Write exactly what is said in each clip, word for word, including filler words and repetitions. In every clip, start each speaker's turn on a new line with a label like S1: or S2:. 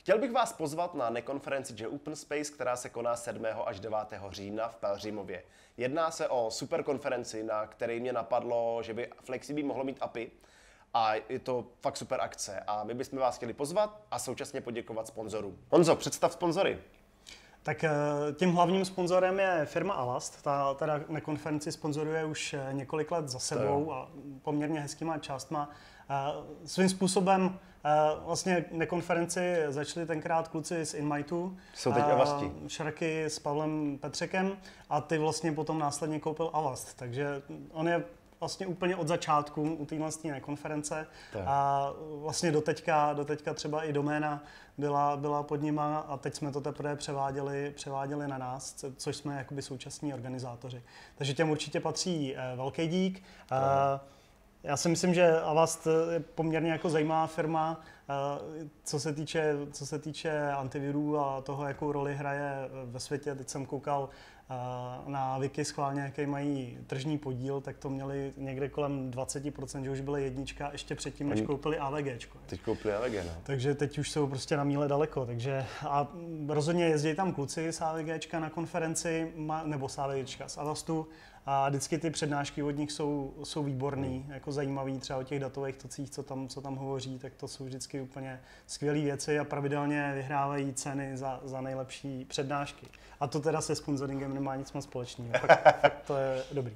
S1: Chtěl bych vás pozvat na nekonferenci J Open Space, která se koná sedmého až devátého října v Pelhřimově. Jedná se o super konferenci, na které mě napadlo, že by FlexiBee mohlo mít A P I a je to fakt super akce a my bychom vás chtěli pozvat a současně poděkovat sponzorům. Honzo, představ sponzory.
S2: Tak tím hlavním sponzorem je firma Avast, ta teda na konferenci sponzoruje už několik let za sebou a poměrně hezkýma částma. Svým způsobem vlastně na konferenci začali tenkrát kluci z InMightu.
S1: Jsou teď Avasti.
S2: Šraky s Pavlem Petřekem a ty vlastně potom následně koupil Avast, takže on je vlastně úplně od začátku u téhle konference a vlastně doteďka, doteďka třeba i doména byla, byla pod nima a teď jsme to teprve převáděli, převáděli na nás, což jsme jakoby současní organizátoři. Takže těm určitě patří velký dík. Hmm. Já si myslím, že Avast je poměrně jako zajímavá firma, co se týče, co se týče antivirů a toho, jakou roli hraje ve světě. Teď jsem koukal na Wiki schválně, jaký mají tržní podíl, tak to měli někde kolem dvacet procent, že už byla jednička ještě předtím, než koupili AVGčko.
S1: Teď koupili A V G, no.
S2: Takže teď už jsou prostě na míle daleko. Takže a rozhodně jezdí tam kluci z AVGčka na konferenci, nebo z AVGčka, z Avastu. A vždycky ty přednášky od nich jsou, jsou výborný, hmm. jako zajímavý, třeba o těch datových tocích, co tam, co tam hovoří, tak to jsou vždycky úplně skvělé věci a pravidelně vyhrávají ceny za, za nejlepší přednášky. A to teda se sponsoringem nemá nic moc společného, fakt, fakt to je dobrý.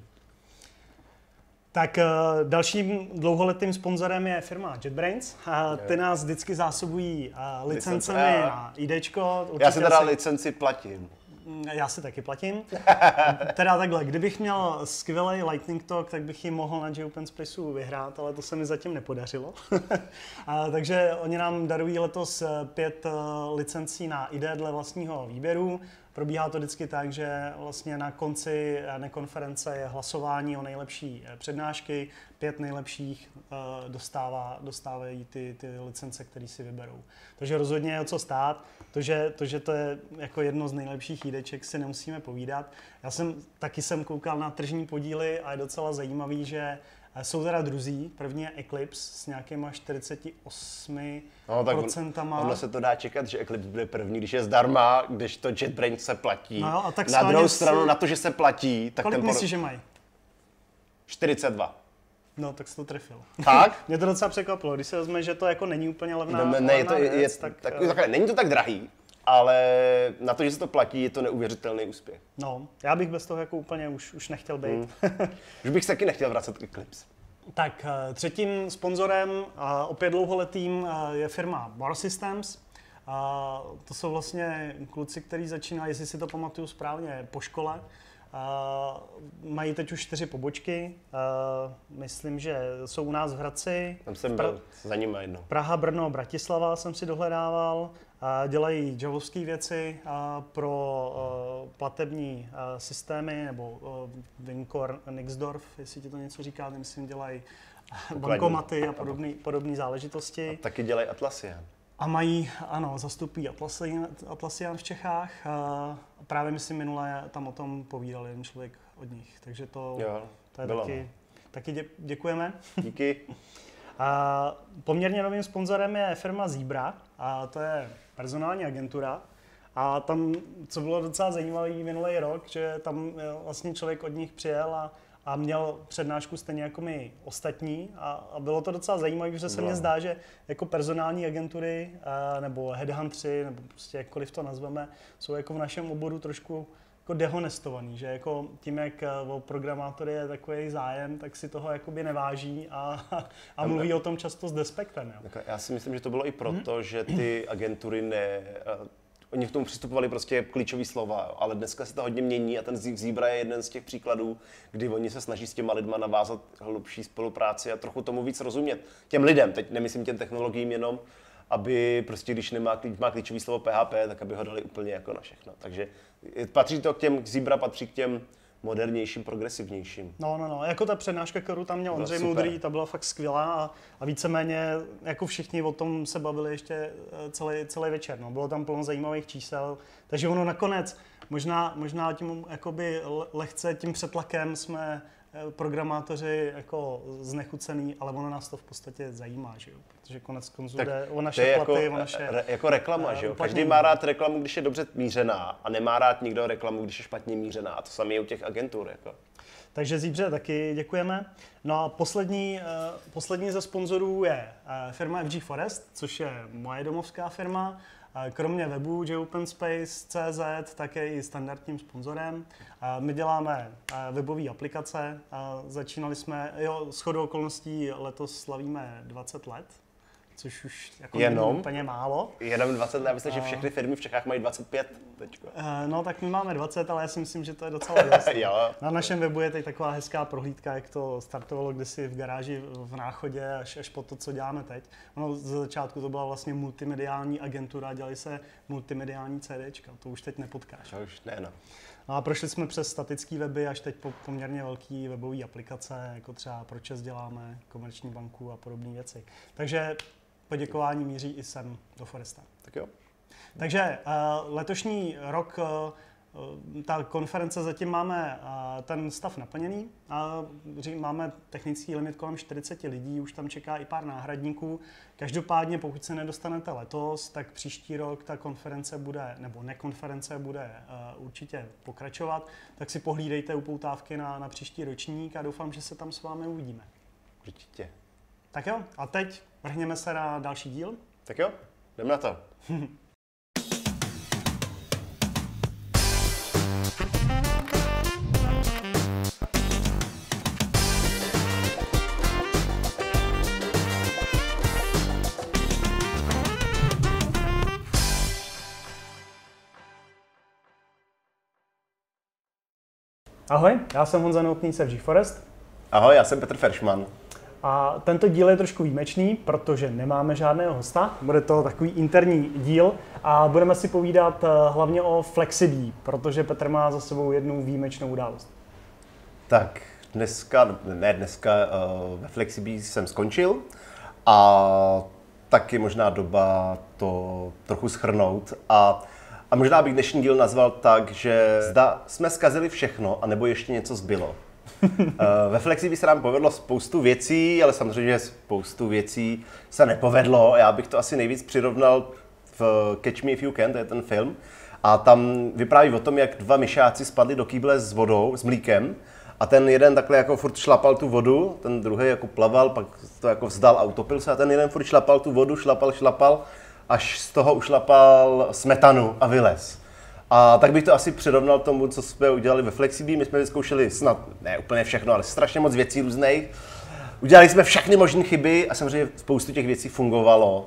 S2: Tak dalším dlouholetým sponzorem je firma JetBrains. Ty nás vždycky zásobují licencemi na IDčko.
S1: Já si teda si... licenci platím.
S2: Já si taky platím. Teda takhle, kdybych měl skvělý Lightning Talk, tak bych ji mohl na J Open Spaceu vyhrát, ale to se mi zatím nepodařilo. A, takže oni nám darují letos pět licencí na I D dle vlastního výběru. Probíhá to vždycky tak, že vlastně na konci konference je hlasování o nejlepší přednášky. Pět nejlepších dostává, dostávají ty, ty licence, které si vyberou. Takže rozhodně je o co stát. To že, to, že to je jako jedno z nejlepších jídeček, si nemusíme povídat. Já jsem taky jsem koukal na tržní podíly a je docela zajímavý, že jsou teda druzí. První je Eclipse s nějakýma čtyřicet osm procentama.
S1: No, ono se to dá čekat, že Eclipse bude první, když je zdarma, když to JetBrains se platí.
S2: No, a tak
S1: na druhou stranu,
S2: si...
S1: na to, že se platí, tak
S2: kolik
S1: ten...
S2: Kolik myslíš, že mají?
S1: čtyřicet dva.
S2: No, tak jsi to trefil.
S1: Tak?
S2: Mě to docela překvapilo, když se vezme, že to jako není úplně levná,
S1: ne, ne, je to,
S2: věc,
S1: je,
S2: tak...
S1: tak, takhle, není to tak drahý, ale na to, že se to platí, je to neuvěřitelný úspěch.
S2: No, já bych bez toho jako úplně už, už nechtěl být.
S1: Hmm. Už bych se taky nechtěl vracet k Eclipse.
S2: Tak třetím sponzorem, a opět dlouholetým, je firma Bar Systems. A to jsou vlastně kluci, kteří začínají, jestli si to pamatuju správně, po škole. A mají teď už čtyři pobočky. A myslím, že jsou u nás v Hradci.
S1: Tam jsem byl, za nimi jedno.
S2: Praha, Brno, Bratislava jsem si dohledával. A dělají javovské věci pro platební systémy, nebo Vincor, Nixdorf, jestli ti to něco říká, myslím, dělají bankomaty a podobné záležitosti.
S1: A taky dělají Atlassian.
S2: A mají, ano, zastupují Atlassian, Atlassian v Čechách. A právě my si minule tam o tom povídal jeden člověk od nich, takže to,
S1: jo,
S2: to je
S1: bylo,
S2: taky,
S1: no.
S2: taky dě, děkujeme.
S1: Díky.
S2: A poměrně novým sponzorem je firma Zebra a to je personální agentura. A tam, co bylo docela zajímavé minulý rok, že tam vlastně člověk od nich přijel a, a měl přednášku stejně jako my ostatní a, a bylo to docela zajímavé, protože se mně zdá, že jako personální agentury a, nebo headhuntři, nebo prostě jakkoliv to nazveme, jsou jako v našem oboru trošku jako dehonestovaný, že jako tím, jak o programátory je takový zájem, tak si toho jakoby neváží a, a mluví ne. o tom často s despektem. Jo.
S1: Já si myslím, že to bylo i proto, hmm. že ty agentury ne... Oni k tomu přistupovali prostě klíčový slova, ale dneska se to hodně mění a ten Zebra je jeden z těch příkladů, kdy oni se snaží s těma lidma navázat hlubší spolupráci a trochu tomu víc rozumět. Těm lidem, teď nemyslím těm technologiím jenom, aby prostě, když nemá má klíčový slovo P H P, tak aby ho dali úplně jako na všechno. Takže patří to k těm, Zebra patří k těm modernějším, progresivnějším.
S2: No, no, no, jako ta přednáška, kterou tam měl Ondřej Moudrý, ta byla fakt skvělá a, a víceméně jako všichni o tom se bavili ještě celý, celý večer. No. Bylo tam plno zajímavých čísel, takže ono nakonec, možná, možná tím jakoby lehce tím přetlakem jsme programátoři jako znechucený, ale ono nás to v podstatě zajímá, že jo? Protože konec konců
S1: tak
S2: jde o naše
S1: je
S2: platy,
S1: jako,
S2: o naše...
S1: Re, jako reklama, že jo? Každý má rád reklamu, když je dobře mířená a nemá rád nikdo reklamu, když je špatně mířená. A to samé je u těch agentur. Jako.
S2: Takže Zebře taky děkujeme. No a poslední, uh, poslední ze sponzorů je uh, firma F G Forest, což je moje domovská firma. Uh, kromě webu JOpenSpace tečka cé zet také i standardním sponzorem. Uh, my děláme uh, webové aplikace. Uh, začínali jsme, jo, shodou okolností letos slavíme dvacet let. Což už jako
S1: jenom
S2: úplně málo.
S1: Jenom dvacet let, já myslím, že všechny firmy v Čechách mají dvacet pět teďko.
S2: No tak my máme dvacet, ale já si myslím, že to je docela dost.
S1: Jo.
S2: Na našem webu je teď taková hezká prohlídka, jak to startovalo kdysi v garáži v Náchodě až, až po to, co děláme teď. Ono ze začátku to byla vlastně multimediální agentura, dělali se multimediální CDčka, to už teď nepotkáš.
S1: To už ne, no.
S2: A prošli jsme přes statické weby až teď po poměrně velké webové aplikace, jako třeba pro ČES děláme, Komerční banku a podobné věci. Takže poděkování míří i sem do Foresta.
S1: Tak jo.
S2: Takže uh, letošní rok, uh, ta konference, zatím máme uh, ten stav naplněný. Uh, máme technický limit kolem čtyřicet lidí, už tam čeká i pár náhradníků. Každopádně, pokud se nedostanete letos, tak příští rok ta konference bude, nebo nekonference bude uh, určitě pokračovat. Tak si pohlídejte upoutávky na, na příští ročník a doufám, že se tam s vámi uvidíme.
S1: Určitě.
S2: Tak jo, a teď vrhněme se na další díl.
S1: Tak jo, jdeme na to.
S2: Ahoj, já jsem Honza Novotný z F G Forest.
S1: Ahoj, já jsem Petr Feršman.
S2: A tento díl je trošku výjimečný, protože nemáme žádného hosta. Bude to takový interní díl a budeme si povídat hlavně o Flexibee, protože Petr má za sebou jednu výjimečnou událost.
S1: Tak dneska, ne dneska, ve Flexibee jsem skončil a tak je možná doba to trochu shrnout. A, a možná bych dnešní díl nazval tak, že zda jsme zkazili všechno, anebo ještě něco zbylo. Ve Flexibee se nám povedlo spoustu věcí, ale samozřejmě spoustu věcí se nepovedlo. Já bych to asi nejvíc přirovnal v Catch Me If You Can, to je ten film. A tam vypráví o tom, jak dva myšáci spadli do kýble s vodou, s mlíkem. A ten jeden takhle jako furt šlapal tu vodu, ten druhý jako plaval, pak to jako vzdal a utopil se. A ten jeden furt šlapal tu vodu, šlapal, šlapal, až z toho ušlapal smetanu a vylez. A tak bych to asi přirovnal tomu, co jsme udělali ve Flexibee. My jsme vyzkoušeli snad, ne úplně všechno, ale strašně moc věcí různých. Udělali jsme všechny možné chyby a samozřejmě spoustu těch věcí fungovalo.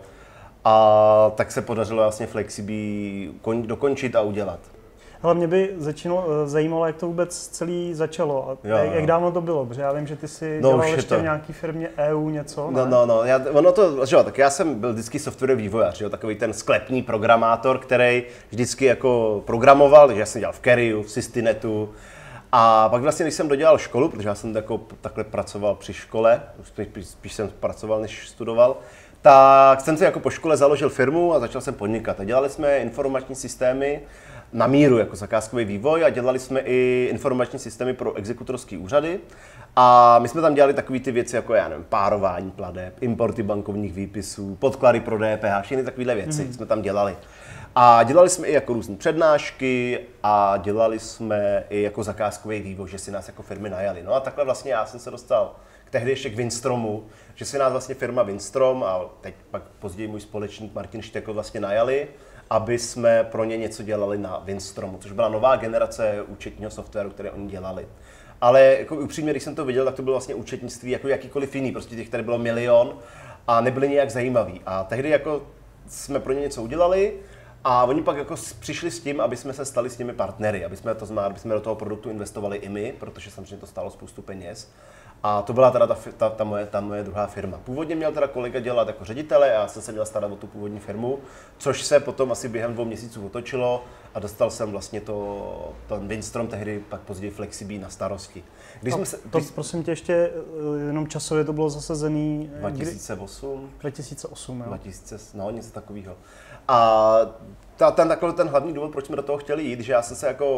S1: A tak se podařilo vlastně Flexibee dokončit a udělat.
S2: Ale mě by začínalo, zajímalo, jak to vůbec celý začalo a jo, jak, jak dávno to bylo, protože já vím, že ty jsi no, dělal ještě to. v nějaký firmě E U něco.
S1: No, ne? no, no, já, ono to, že jo, tak já jsem byl vždycky software vývojář, jo, takový ten sklepní programátor, který vždycky jako programoval, takže já jsem dělal v Carryu, v Systinetu. A pak vlastně, když jsem dodělal školu, protože já jsem jako, takhle pracoval při škole, spíš, spíš jsem pracoval, než studoval, tak jsem si jako po škole založil firmu a začal jsem podnikat. A dělali jsme informační systémy na míru jako zakázkový vývoj a dělali jsme i informační systémy pro exekutorské úřady. A my jsme tam dělali takové ty věci jako, já nevím, párování plateb, importy bankovních výpisů, podklady pro D P H, všechny takovéhle věci mm. jsme tam dělali. A dělali jsme i jako různé přednášky a dělali jsme i jako zakázkový vývoj, že si nás jako firmy najali. No a takhle vlastně já jsem se dostal k tehdy ještě k Winstromu, že si nás vlastně firma Winstrom a teď pak později můj společník Martin Štekl vlastně najali, aby jsme pro ně něco dělali na Winstromu, což byla nová generace účetního softwaru, které oni dělali. Ale jako upřímně, když jsem to viděl, tak to bylo vlastně účetnictví jako jakýkoliv jiný, prostě těch tady bylo milion a nebyly nějak zajímavý. A tehdy jako jsme pro ně něco udělali a oni pak jako přišli s tím, aby jsme se stali s nimi partnery, aby jsme to znamená, aby jsme do toho produktu investovali i my, protože samozřejmě to stálo spoustu peněz. A to byla teda ta, ta, ta, moje, ta moje druhá firma. Původně měl teda kolega dělat jako ředitele a já jsem se měl starat o tu původní firmu, což se potom asi během dvou měsíců otočilo a dostal jsem vlastně to, ten Winstrom, tehdy pak později Flexibee na starosti. Když
S2: to,
S1: jsme se,
S2: to
S1: když...
S2: prosím tě ještě, jenom časově to bylo zasazený...
S1: dva tisíce osm.
S2: dva tisíce osm, jo.
S1: dva tisíce, no něco takového. A ta, ten, takový ten hlavní důvod, proč jsme do toho chtěli jít, že já jsem se jako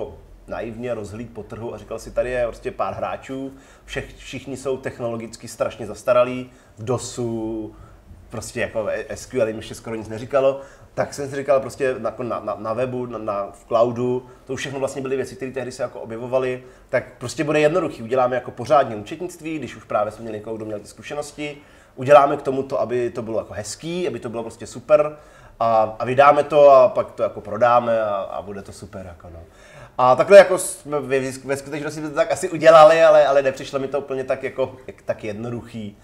S1: naivně rozhlíd po trhu a říkal si, tady je prostě pár hráčů, všech, všichni jsou technologicky strašně zastaralí, v DOSu, prostě jako S Q L jim ještě skoro nic neříkalo, tak jsem si říkal prostě na, na, na webu, na, na, v cloudu, to už všechno vlastně byly věci, které tehdy se jako objevovaly, tak prostě bude jednoduchý, uděláme jako pořádně účetnictví, když už právě jsme měli někoho, kdo měl ty zkušenosti, uděláme k tomu to, aby to bylo jako hezký, aby to bylo prostě super a, a vydáme to a pak to jako prodáme a, a bude to super jako no. A takhle jako jsme ve, ve skutečnosti to tak asi udělali, ale, ale nepřišlo mi to úplně tak jako tak jednoduchý.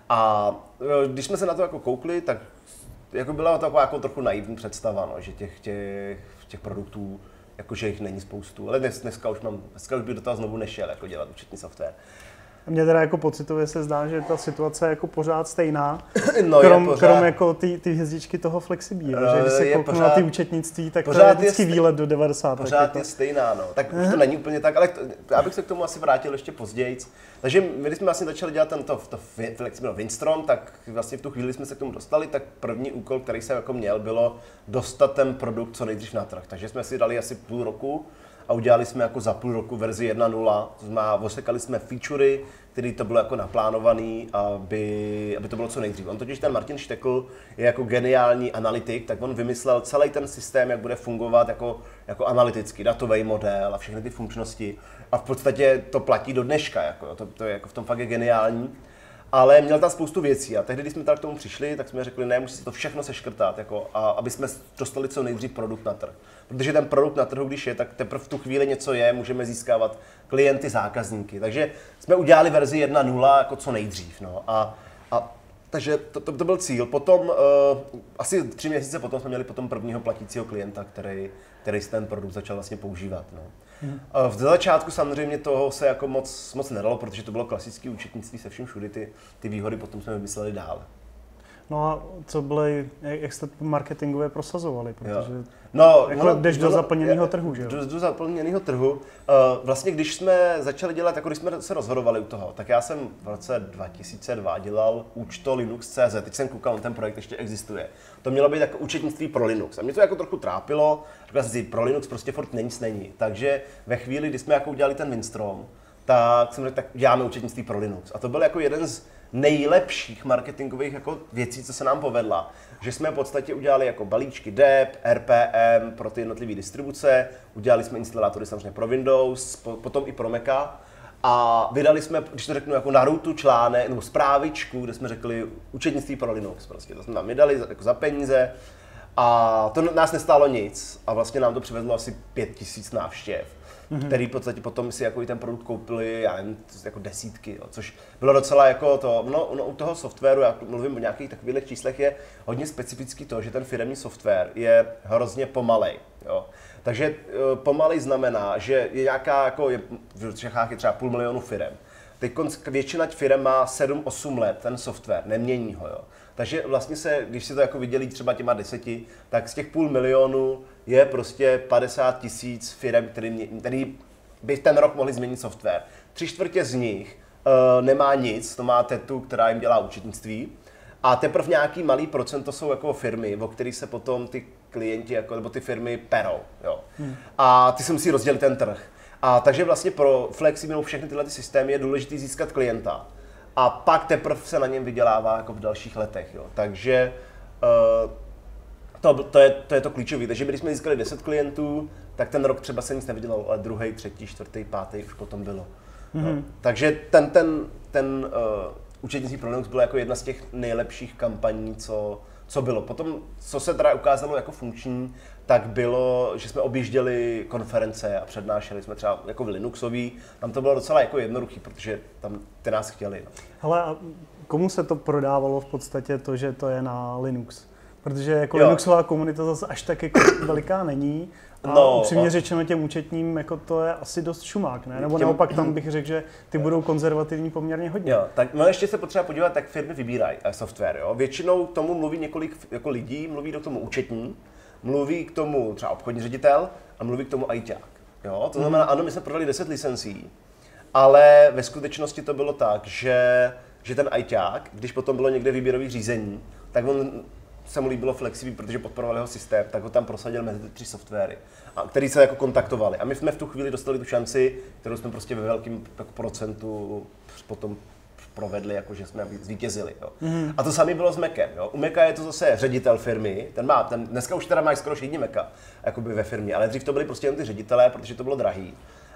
S1: A když jsme se na to jako koukli, tak jako byla to taková jako trochu naivní představa, no, že těch, těch, těch produktů, jakože jich není spoustu, ale dnes, dneska, už mám, dneska už bych do toho znovu nešel jako dělat účetní software.
S2: Mně teda jako pocitově se zdá, že ta situace je jako pořád stejná,
S1: no,
S2: krom,
S1: pořád,
S2: krom jako ty, ty hvězdičky toho Flexibí, no, že když se kouknu pořád, na ty účetnictví, tak to je vždycky je výlet do devadesátých.
S1: Pořád jako. Je stejná, no. Tak už to není úplně tak, ale to, já bych se k tomu asi vrátil ještě později. Takže my, když jsme vlastně začali dělat tento to, to Flexibí Windstorm, tak vlastně v tu chvíli jsme se k tomu dostali, tak první úkol, který jsem jako měl, bylo dostat ten produkt co nejdřív na trh. Takže jsme si dali asi půl roku a udělali jsme jako za půl roku verzi jedna tečka nula, to znamená, osekali jsme featurey, který to bylo jako naplánovaný, aby, aby to bylo co nejdřív. On totiž ten Martin Štekl je jako geniální analytik, tak on vymyslel celý ten systém, jak bude fungovat jako, jako analytický datový model a všechny ty funkčnosti. A v podstatě to platí do dneška, jako, to, to je jako v tom fakt je geniální. Ale měl tam spoustu věcí a tehdy, když jsme tak k tomu přišli, tak jsme řekli, ne, musí se to všechno seškrtat, jako, a aby jsme dostali co nejdřív produkt na trh. Protože ten produkt na trhu, když je, tak teprve v tu chvíli něco je, můžeme získávat klienty, zákazníky. Takže jsme udělali verzi jedna tečka nula jako co nejdřív. No. A, a, takže to, to, to byl cíl. Potom, uh, asi tři měsíce potom jsme měli potom prvního platícího klienta, který, který ten produkt začal vlastně používat. No. Hmm. V začátku samozřejmě toho se jako moc, moc nedalo, protože to bylo klasické účetnictví se vším všudy, ty, ty výhody potom jsme vymysleli dál.
S2: No a co byly, jak jste marketingově prosazovali, protože
S1: no,
S2: jako
S1: no,
S2: jdeš
S1: no,
S2: do zaplněného trhu, že jo?
S1: Do, do zaplněného trhu. Uh, vlastně když jsme začali dělat, jako když jsme se rozhodovali u toho, tak já jsem v roce dva tisíce dva dělal účto Linux tečka cé zet, teď jsem koukal, ten projekt ještě existuje. To mělo být jako účetnictví pro Linux a mě to jako trochu trápilo, říkal jsem si, pro Linux prostě furt nic není. Takže ve chvíli, kdy jsme jako udělali ten Windstorm, tak jsem řekl, tak děláme účetnictví pro Linux. A to byl jako jeden z nejlepších marketingových jako věcí, co se nám povedla. Že jsme v podstatě udělali jako balíčky D E P, R P M pro ty jednotlivé distribuce, udělali jsme instalátory samozřejmě pro Windows, po, potom i pro Maca a vydali jsme, když to řeknu, jako na routu článek, nebo zprávičku, kde jsme řekli účetnictví pro Linux. Prostě. To jsme tam vydali jako za peníze a to nás nestálo nic a vlastně nám to přivezlo asi pět tisíc návštěv. Mm-hmm. Který v podstatě potom si jako i ten produkt koupili, já nevím, jako desítky, jo, což bylo docela jako to, no, no u toho softwaru, já mluvím o nějakých takových číslech, je hodně specifický to, že ten firemní software je hrozně pomalej, jo. Takže pomalej znamená, že je nějaká, jako je, v Čechách je třeba půl milionu firem. Teď většina firem má sedm osm let ten software, nemění ho, jo. Takže vlastně se, když si to jako vydělí třeba těma deseti, tak z těch půl milionu je prostě padesát tisíc firem, který, který by ten rok mohli změnit software. Tři čtvrtě z nich uh, nemá nic, to má tetu, která jim dělá účetnictví. A teprve nějaký malý procent to jsou jako firmy, o kterých se potom ty klienti, jako, nebo ty firmy perou. Jo. Hmm. A ty si musí rozdělit ten trh. A takže vlastně pro Flexibí všechny tyhle ty systémy je důležité získat klienta. A pak teprve se na něm vydělává jako v dalších letech. Jo. Takže uh, to, to, je, to je to klíčové. Takže když jsme získali deset klientů, tak ten rok třeba se nic nevydělalo, ale druhý, třetí, čtvrtý, pátý už potom bylo. Mm-hmm. No. Takže ten, ten, ten uh, účetnictví pro Linux bylo jako jedna z těch nejlepších kampaní, co, co bylo. Potom, co se teda ukázalo jako funkční, tak bylo, že jsme objížděli konference a přednášeli jsme třeba jako v Linuxový. Tam to bylo docela jako jednoduchý, protože tam ty nás chtěli. No.
S2: Hele, a komu se to prodávalo v podstatě to, že to je na Linux? Protože jako jo. Linuxová komunita zase až tak jako veliká není. A no, upřímně a... řečeno těm účetním jako to je asi dost šumák, ne? Nebo těm... naopak tam bych řekl, že ty budou konzervativní poměrně hodně.
S1: Jo, tak no ještě se potřeba podívat, jak firmy vybírají software. Jo? Většinou tomu mluví několik jako lidí, mluví do tomu účetní, mluví k tomu třeba obchodní ředitel a mluví k tomu ajťák. Jo? To znamená, ano, my jsme prodali deset licencí, ale ve skutečnosti to bylo tak, že, že ten ajťák, když potom bylo někde výběrový řízení, tak on se mu líbilo Flexibit, protože podporoval jeho systém, tak ho tam prosadil mezi ty tři softwary, a který se jako kontaktovali. A my jsme v tu chvíli dostali tu šanci, kterou jsme prostě ve velkém jako procentu potom provedli, jako že jsme zvítězili. Jo. Mm. A to samé bylo s Macem. Jo. U Maca je to zase ředitel firmy, ten má, ten, dneska už teda mají skoro všichni Maca jakoby ve firmě, ale dřív to byli prostě jen ty ředitelé, protože to bylo drahý.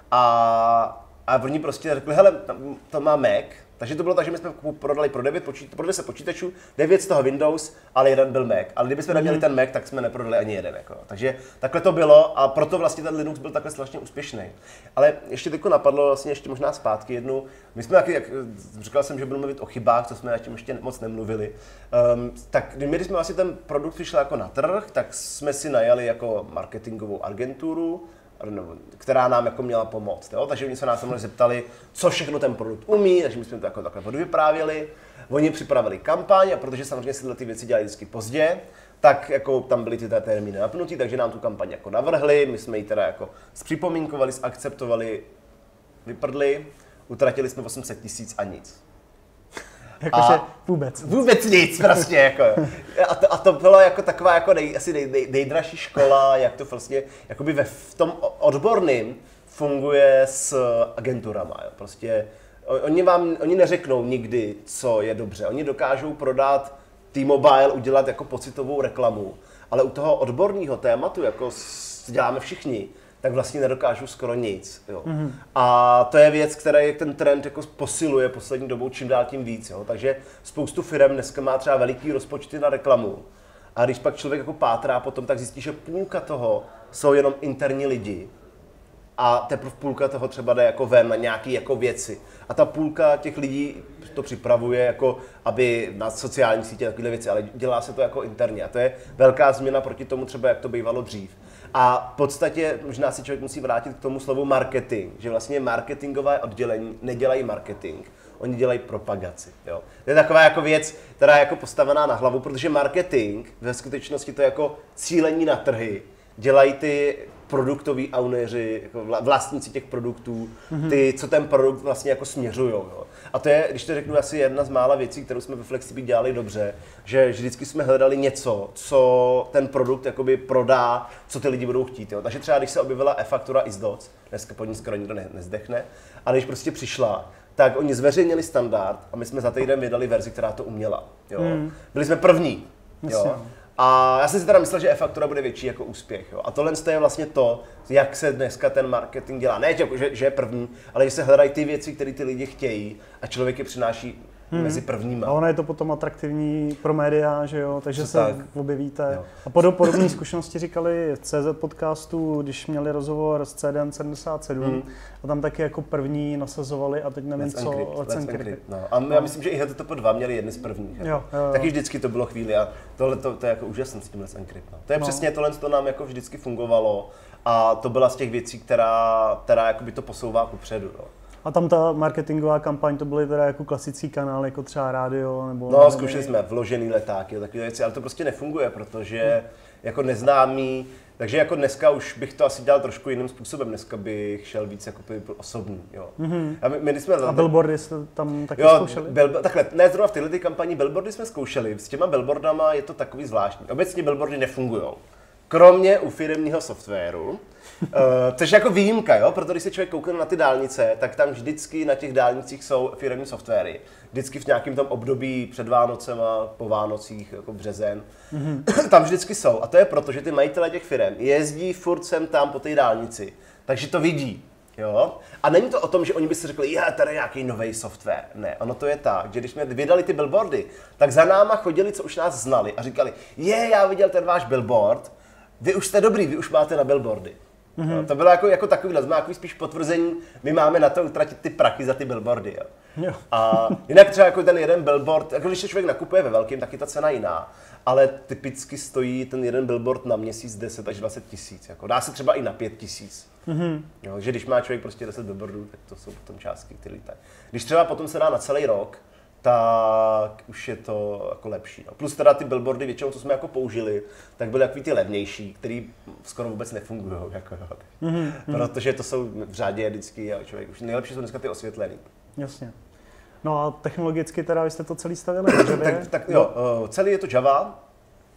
S1: A, a oni prostě řekli, hele, to má Mac, takže to bylo tak, že my jsme prodali pro devět, počít, pro deset počítačů, devět z toho Windows, ale jeden byl Mac. Ale kdybychom neměli ten Mac, tak jsme neprodali ani jeden. Jako. Takže takhle to bylo a proto vlastně ten Linux byl takhle strašně úspěšný. Ale ještě teďko napadlo vlastně ještě možná zpátky jednu. My jsme taky, jak říkal jsem, že budu mluvit o chybách, co jsme na tím ještě moc nemluvili. Um, tak když jsme vlastně ten produkt přišel jako na trh, tak jsme si najali jako marketingovou agenturu, která nám jako měla pomoct. Jo? Takže oni se nás samozřejmě zeptali, co všechno ten produkt umí, takže my jsme to jako takhle odvyprávěli. Oni připravili kampaň a protože samozřejmě si tyhle ty věci dělají vždycky pozdě, tak jako tam byly ty termíny napnutý, takže nám tu kampaň jako navrhli, my jsme ji teda jako zpřipomínkovali, akceptovali, vyprdli, utratili jsme osm set tisíc a nic.
S2: Jakože vůbec.
S1: Vůbec nic prostě, jako. A to, a to bylo jako taková jako nej, asi nej, nej, nejdražší škola, jak to vlastně jakoby ve, v tom odborným funguje s agenturama. Jo. Prostě oni vám, oni neřeknou nikdy, co je dobře. Oni dokážou prodat T-Mobile, udělat jako pocitovou reklamu, ale u toho odborného tématu, jako děláme všichni, tak vlastně nedokážu skoro nic. Jo. Mm-hmm. A to je věc, která ten trend jako posiluje poslední dobou čím dál tím víc. Jo. Takže spoustu firm dneska má třeba veliký rozpočty na reklamu. A když pak člověk jako pátrá potom, tak zjistí, že půlka toho jsou jenom interní lidi. A teprve půlka toho třeba jde jako ven na nějaké jako věci. A ta půlka těch lidí to připravuje, jako aby na sociální sítě takové věci, ale dělá se to jako interně. A to je velká změna proti tomu třeba, jak to bývalo dřív. A v podstatě možná si člověk musí vrátit k tomu slovu marketing, že vlastně marketingové oddělení nedělají marketing, oni dělají propagaci. Jo. To je taková jako věc, která je jako postavená na hlavu, protože marketing ve skutečnosti to je jako cílení na trhy. Dělají ty produktoví owneři, jako vlastníci těch produktů, ty, co ten produkt vlastně jako směřujou. Jo. A to je, když to řeknu, asi jedna z mála věcí, kterou jsme ve Flexibit dělali dobře, že vždycky jsme hledali něco, co ten produkt jakoby prodá, co ty lidi budou chtít. Jo. Takže třeba když se objevila e-faktura ISDOC, dneska pod ní skoro nikdo ne, nezdechne, ale když prostě přišla, tak oni zveřejnili standard a my jsme za týden vydali verzi, která to uměla. Jo. Hmm. Byli jsme první. Jo. A já jsem si teda myslel, že e-faktura bude větší jako úspěch. Jo. A tohle je vlastně to, jak se dneska ten marketing dělá. Ne, že, že je první, ale že se hledají ty věci, které ty lidi chtějí a člověk je přináší hmm. mezi prvníma.
S2: A ono je to potom atraktivní pro média, že jo, takže co se tak objevíte. Jo. A podob, podobné zkušenosti říkali v C Z podcastu, když měli rozhovor s C D N sedmdesát sedm hmm. a tam taky jako první nasazovali a teď nevím
S1: Let's
S2: co,
S1: Encrypt,
S2: Let's
S1: Let's
S2: Encrypt.
S1: Encrypt. No. A já myslím, že i H T T P dva měli jedny z prvních. Jako.
S2: Jo, jo, jo.
S1: Taky vždycky to bylo chvíli a tohle to, to je jako úžasné s tím Let's Encrypt. No. To je no. přesně tohle, to nám jako vždycky fungovalo a to byla z těch věcí, která, která jakoby to posouvá kupředu. No.
S2: A tam ta marketingová kampaň, to byly teda jako klasický kanál, jako třeba rádio nebo...
S1: No, zkoušeli jsme vložený letáky a takové věci, ale to prostě nefunguje, protože hmm. jako neznámý, takže jako dneska už bych to asi dělal trošku jiným způsobem, dneska bych šel víc jako osobní, jo. Mm-hmm. A, my, my jsme
S2: a billboardy jste tam taky
S1: jo,
S2: zkoušeli?
S1: Bil, takhle, ne zrovna v této ty kampani, billboardy jsme zkoušeli, s těma billboardama je to takový zvláštní. Obecně billboardy nefungujou. Kromě u firemního softwaru, uh, což je jako výjimka, jo? Protože když se člověk koukne na ty dálnice, tak tam vždycky na těch dálnicích jsou firemní softwary. Vždycky v nějakém tom období před Vánocem a po Vánocích, jako březen, mm-hmm. tam vždycky jsou. A to je proto, že ty majitelé těch firem jezdí furt sem tam po té dálnici, takže to vidí. Jo? A není to o tom, že oni by si řekli, je, tady je nějaký nový software. Ne, ono to je tak, že když jsme vydali ty billboardy, tak za náma chodili, co už nás znali a říkali, je, já viděl ten váš billboard, vy už jste dobrý, vy už máte na billboardy. Mm-hmm. Jo, to bylo jako, jako takový, takový spíš potvrzení, my máme na to utratit ty prachy za ty billboardy. Jo. Jo. A jinak třeba jako ten jeden billboard, jako když se člověk nakupuje ve velkém, tak je ta cena jiná. Ale typicky stojí ten jeden billboard na měsíc deset až dvacet tisíc. Jako. Dá se třeba i na pět tisíc. Mm-hmm. Jo, že když má člověk prostě deset billboardů, tak to jsou potom částky, které lítají. Když třeba potom se dá na celý rok, tak už je to jako lepší. No. Plus teda ty billboardy, většinou, co jsme jako použili, tak byly takový ty levnější, který skoro vůbec nefungují. Jako, mm-hmm. Protože to jsou v řádě vždycky, a člověk, už nejlepší jsou dneska ty osvětlený.
S2: Jasně. No a technologicky teda vy jste to celý stavěli na Javě?
S1: tak, tak jo, celý je to Java.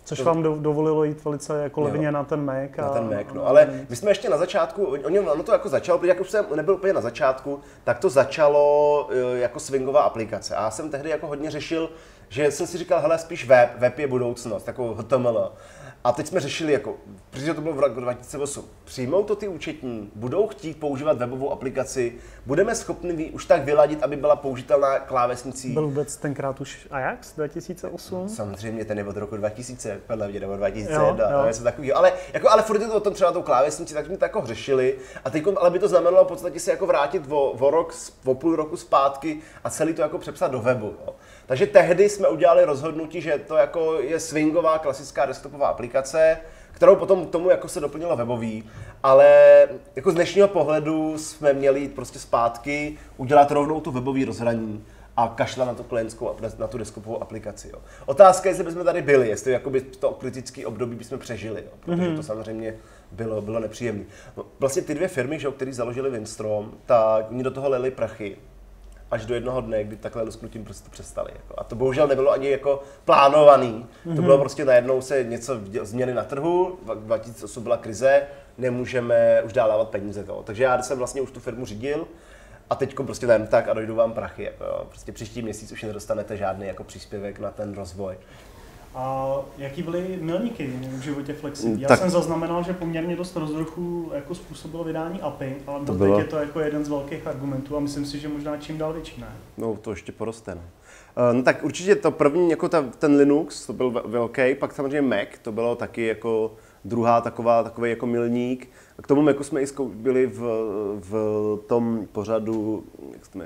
S2: Což to... vám do, dovolilo jít velice jako levně na ten Mac. A,
S1: na ten Mac, no.
S2: A,
S1: ale my jsme ještě na začátku, oni, ono to jako začalo, protože jak už jsem nebyl úplně na začátku, tak to začalo jako swingová aplikace. A já jsem tehdy jako hodně řešil, že jsem si říkal, hele, spíš web, web je budoucnost, jako H T M L. A teď jsme řešili, jako, protože to bylo v roku dva tisíce osm, přijmou to ty účetní, budou chtít používat webovou aplikaci, budeme schopni už tak vyladit, aby byla použitelná klávesnicí.
S2: Byl vůbec tenkrát už Ajax dva tisíce osm?
S1: Samozřejmě, ten je od roku dva tisíce, podle mě, nebo dva tisíce
S2: jo,
S1: jedna,
S2: jo.
S1: něco takového. Ale, jako, ale furt je to o tom třeba tou klávesnicí, tak jsme to jako řešili. A teď, ale by to znamenalo v podstatě se jako vrátit o, o rok, o půl roku zpátky a celý to jako přepsat do webu. Jo. Takže tehdy jsme udělali rozhodnutí, že to jako je swingová klasická desktopová aplikace, kterou potom k tomu jako se doplnilo webový, ale jako z dnešního pohledu jsme měli jít prostě zpátky, udělat rovnou tu webový rozhraní a kašla na tu klientskou, na tu desktopovou aplikaci. Jo. Otázka je, jestli bychom tady byli, jestli jakoby to kritické období bychom přežili, jo, protože mm-hmm. to samozřejmě bylo, bylo nepříjemné. No, vlastně ty dvě firmy, že, které založili Winstrom, tak oni do toho lili prachy. Až do jednoho dne, kdy takhle lusknutím prostě přestali. Jako. A to bohužel nebylo ani jako plánovaný. Mm-hmm. To bylo prostě najednou se něco změny na trhu, dva tisíce osm byla krize, nemůžeme už dál dávat peníze. To. Takže já jsem vlastně už tu firmu řídil a teď prostě jen tak a dojdu vám prachy. Jako, jo. Prostě příští měsíc už nedostanete žádný jako příspěvek na ten rozvoj.
S2: A jaký byly milníky v životě Flexibí? Já
S1: tak...
S2: jsem zaznamenal, že poměrně dost rozruchu jako způsobilo vydání A P I, ale to
S1: bylo...
S2: je to jako jeden z velkých argumentů a myslím si, že možná čím dál větší, ne?
S1: No to ještě poroste. No, uh, no tak určitě to první, jako ta, ten Linux, to byl velký, pak samozřejmě Mac, to bylo taky jako druhá taková, takový jako milník. K tomu Macu jsme i byli v, v tom pořadu, jak jsme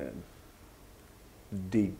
S1: Dig...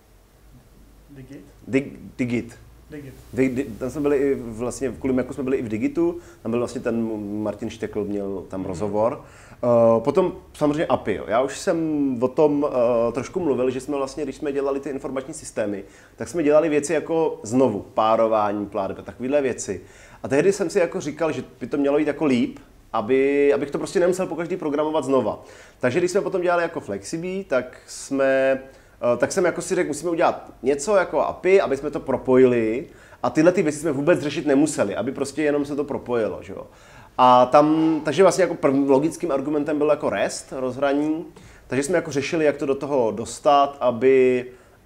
S2: Digit?
S1: Dig, Digit. Digit. Tam jsme byli i vlastně, kvůli Macu jsme byli i v Digitu, tam byl vlastně ten Martin Štekl, měl tam rozhovor. Uh, potom samozřejmě A P I. Jo. Já už jsem o tom uh, trošku mluvil, že jsme vlastně, když jsme dělali ty informační systémy, tak jsme dělali věci jako znovu, párování, plátbe, takovéhle věci. A tehdy jsem si jako říkal, že by to mělo jít jako líp, aby, abych to prostě nemusel pokaždý programovat znova. Takže když jsme potom dělali jako Flexibí, tak jsme tak jsem jako si řekl, musíme udělat něco jako A P I, aby jsme to propojili a tyhle ty věci jsme vůbec řešit nemuseli, aby prostě jenom se to propojilo, že jo. A tam, takže vlastně jako prvním logickým argumentem bylo jako REST, rozhraní, takže jsme jako řešili, jak to do toho dostat, aby,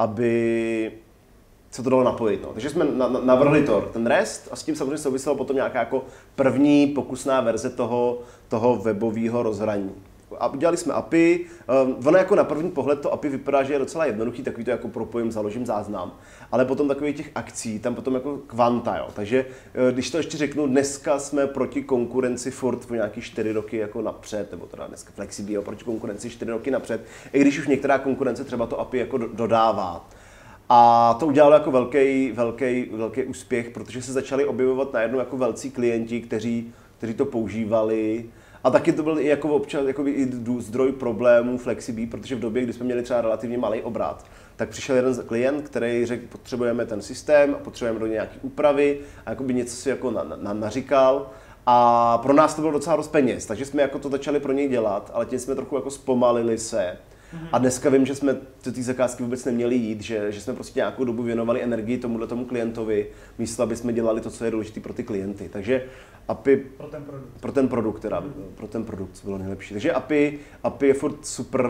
S1: aby se to dalo napojit, no. Takže jsme navrhli to, ten REST a s tím samozřejmě souvisela potom nějaká jako první pokusná verze toho, toho webového rozhraní. A udělali jsme A P I, um, ono jako na první pohled to A P I vypadá, že je docela jednoduchý, takový to jako propojím, založím záznam, ale potom takových těch akcí, tam potom jako kvanta, jo. Takže když to ještě řeknu, dneska jsme proti konkurenci furt po nějaký čtyři roky jako napřed, nebo teda dneska Flexibí, jo, proti konkurenci čtyři roky napřed, i když už některá konkurence třeba to A P I jako dodává. A to udělalo jako velký, velký, velký úspěch, protože se začali objevovat najednou jako velcí klienti, kteří, kteří to používali. A taky to byl i jako občas jako i zdroj problémů Flexibí, protože v době, kdy jsme měli třeba relativně malý obrat, tak přišel jeden klient, který řekl, potřebujeme ten systém, potřebujeme do nějaké úpravy a jakoby něco si jako na, na, naříkal. A pro nás to bylo docela dost peněz, takže jsme jako to začali pro něj dělat, ale tím jsme trochu jako zpomalili se. A dneska vím, že jsme do té zakázky vůbec neměli jít, že, že jsme prostě nějakou dobu věnovali energii tomuhle tomu klientovi, místo aby jsme dělali to, co je důležité pro ty klienty. Takže A P I
S2: pro ten produkt,
S1: pro ten produkt, teda, mm. pro ten produkt bylo nejlepší. Takže A P I, A P I je furt super.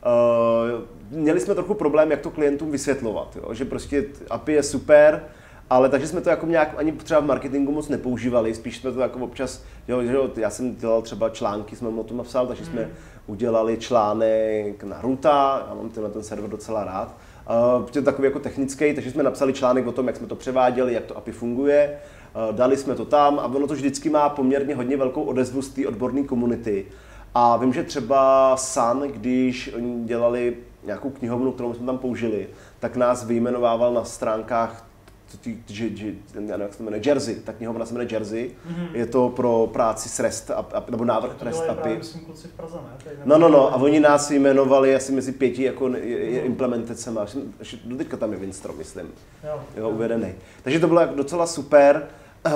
S1: Uh, měli jsme trochu problém, jak to klientům vysvětlovat, jo? Že prostě A P I je super, ale takže jsme to jako nějak ani třeba v marketingu moc nepoužívali, spíš jsme to jako občas, jo, jo, já jsem dělal třeba články, jsme o tom napsal, takže mm. jsme udělali článek na Ruta, já mám tenhle ten server docela rád, uh, takový jako technický, takže jsme napsali článek o tom, jak jsme to převáděli, jak to A P I funguje, uh, dali jsme to tam a ono to vždycky má poměrně hodně velkou odezvu z té odborné komunity. A vím, že třeba Sun, když oni dělali nějakou knihovnu, kterou jsme tam použili, tak nás vyjmenovával na stránkách že, že, jak se jmenuje, Jersey, ta knihovna se jmenuje Jersey, mm-hmm. Je to pro práci s REST, nebo návrh REST A P I.
S2: Myslím, kluci v Praze, ne?
S1: No, no, no, a oni nás jmenovali asi mezi pěti jako implementacemi, až do teďka tam je Winstrom, myslím, jo, jo, uvedený. Takže to bylo docela super.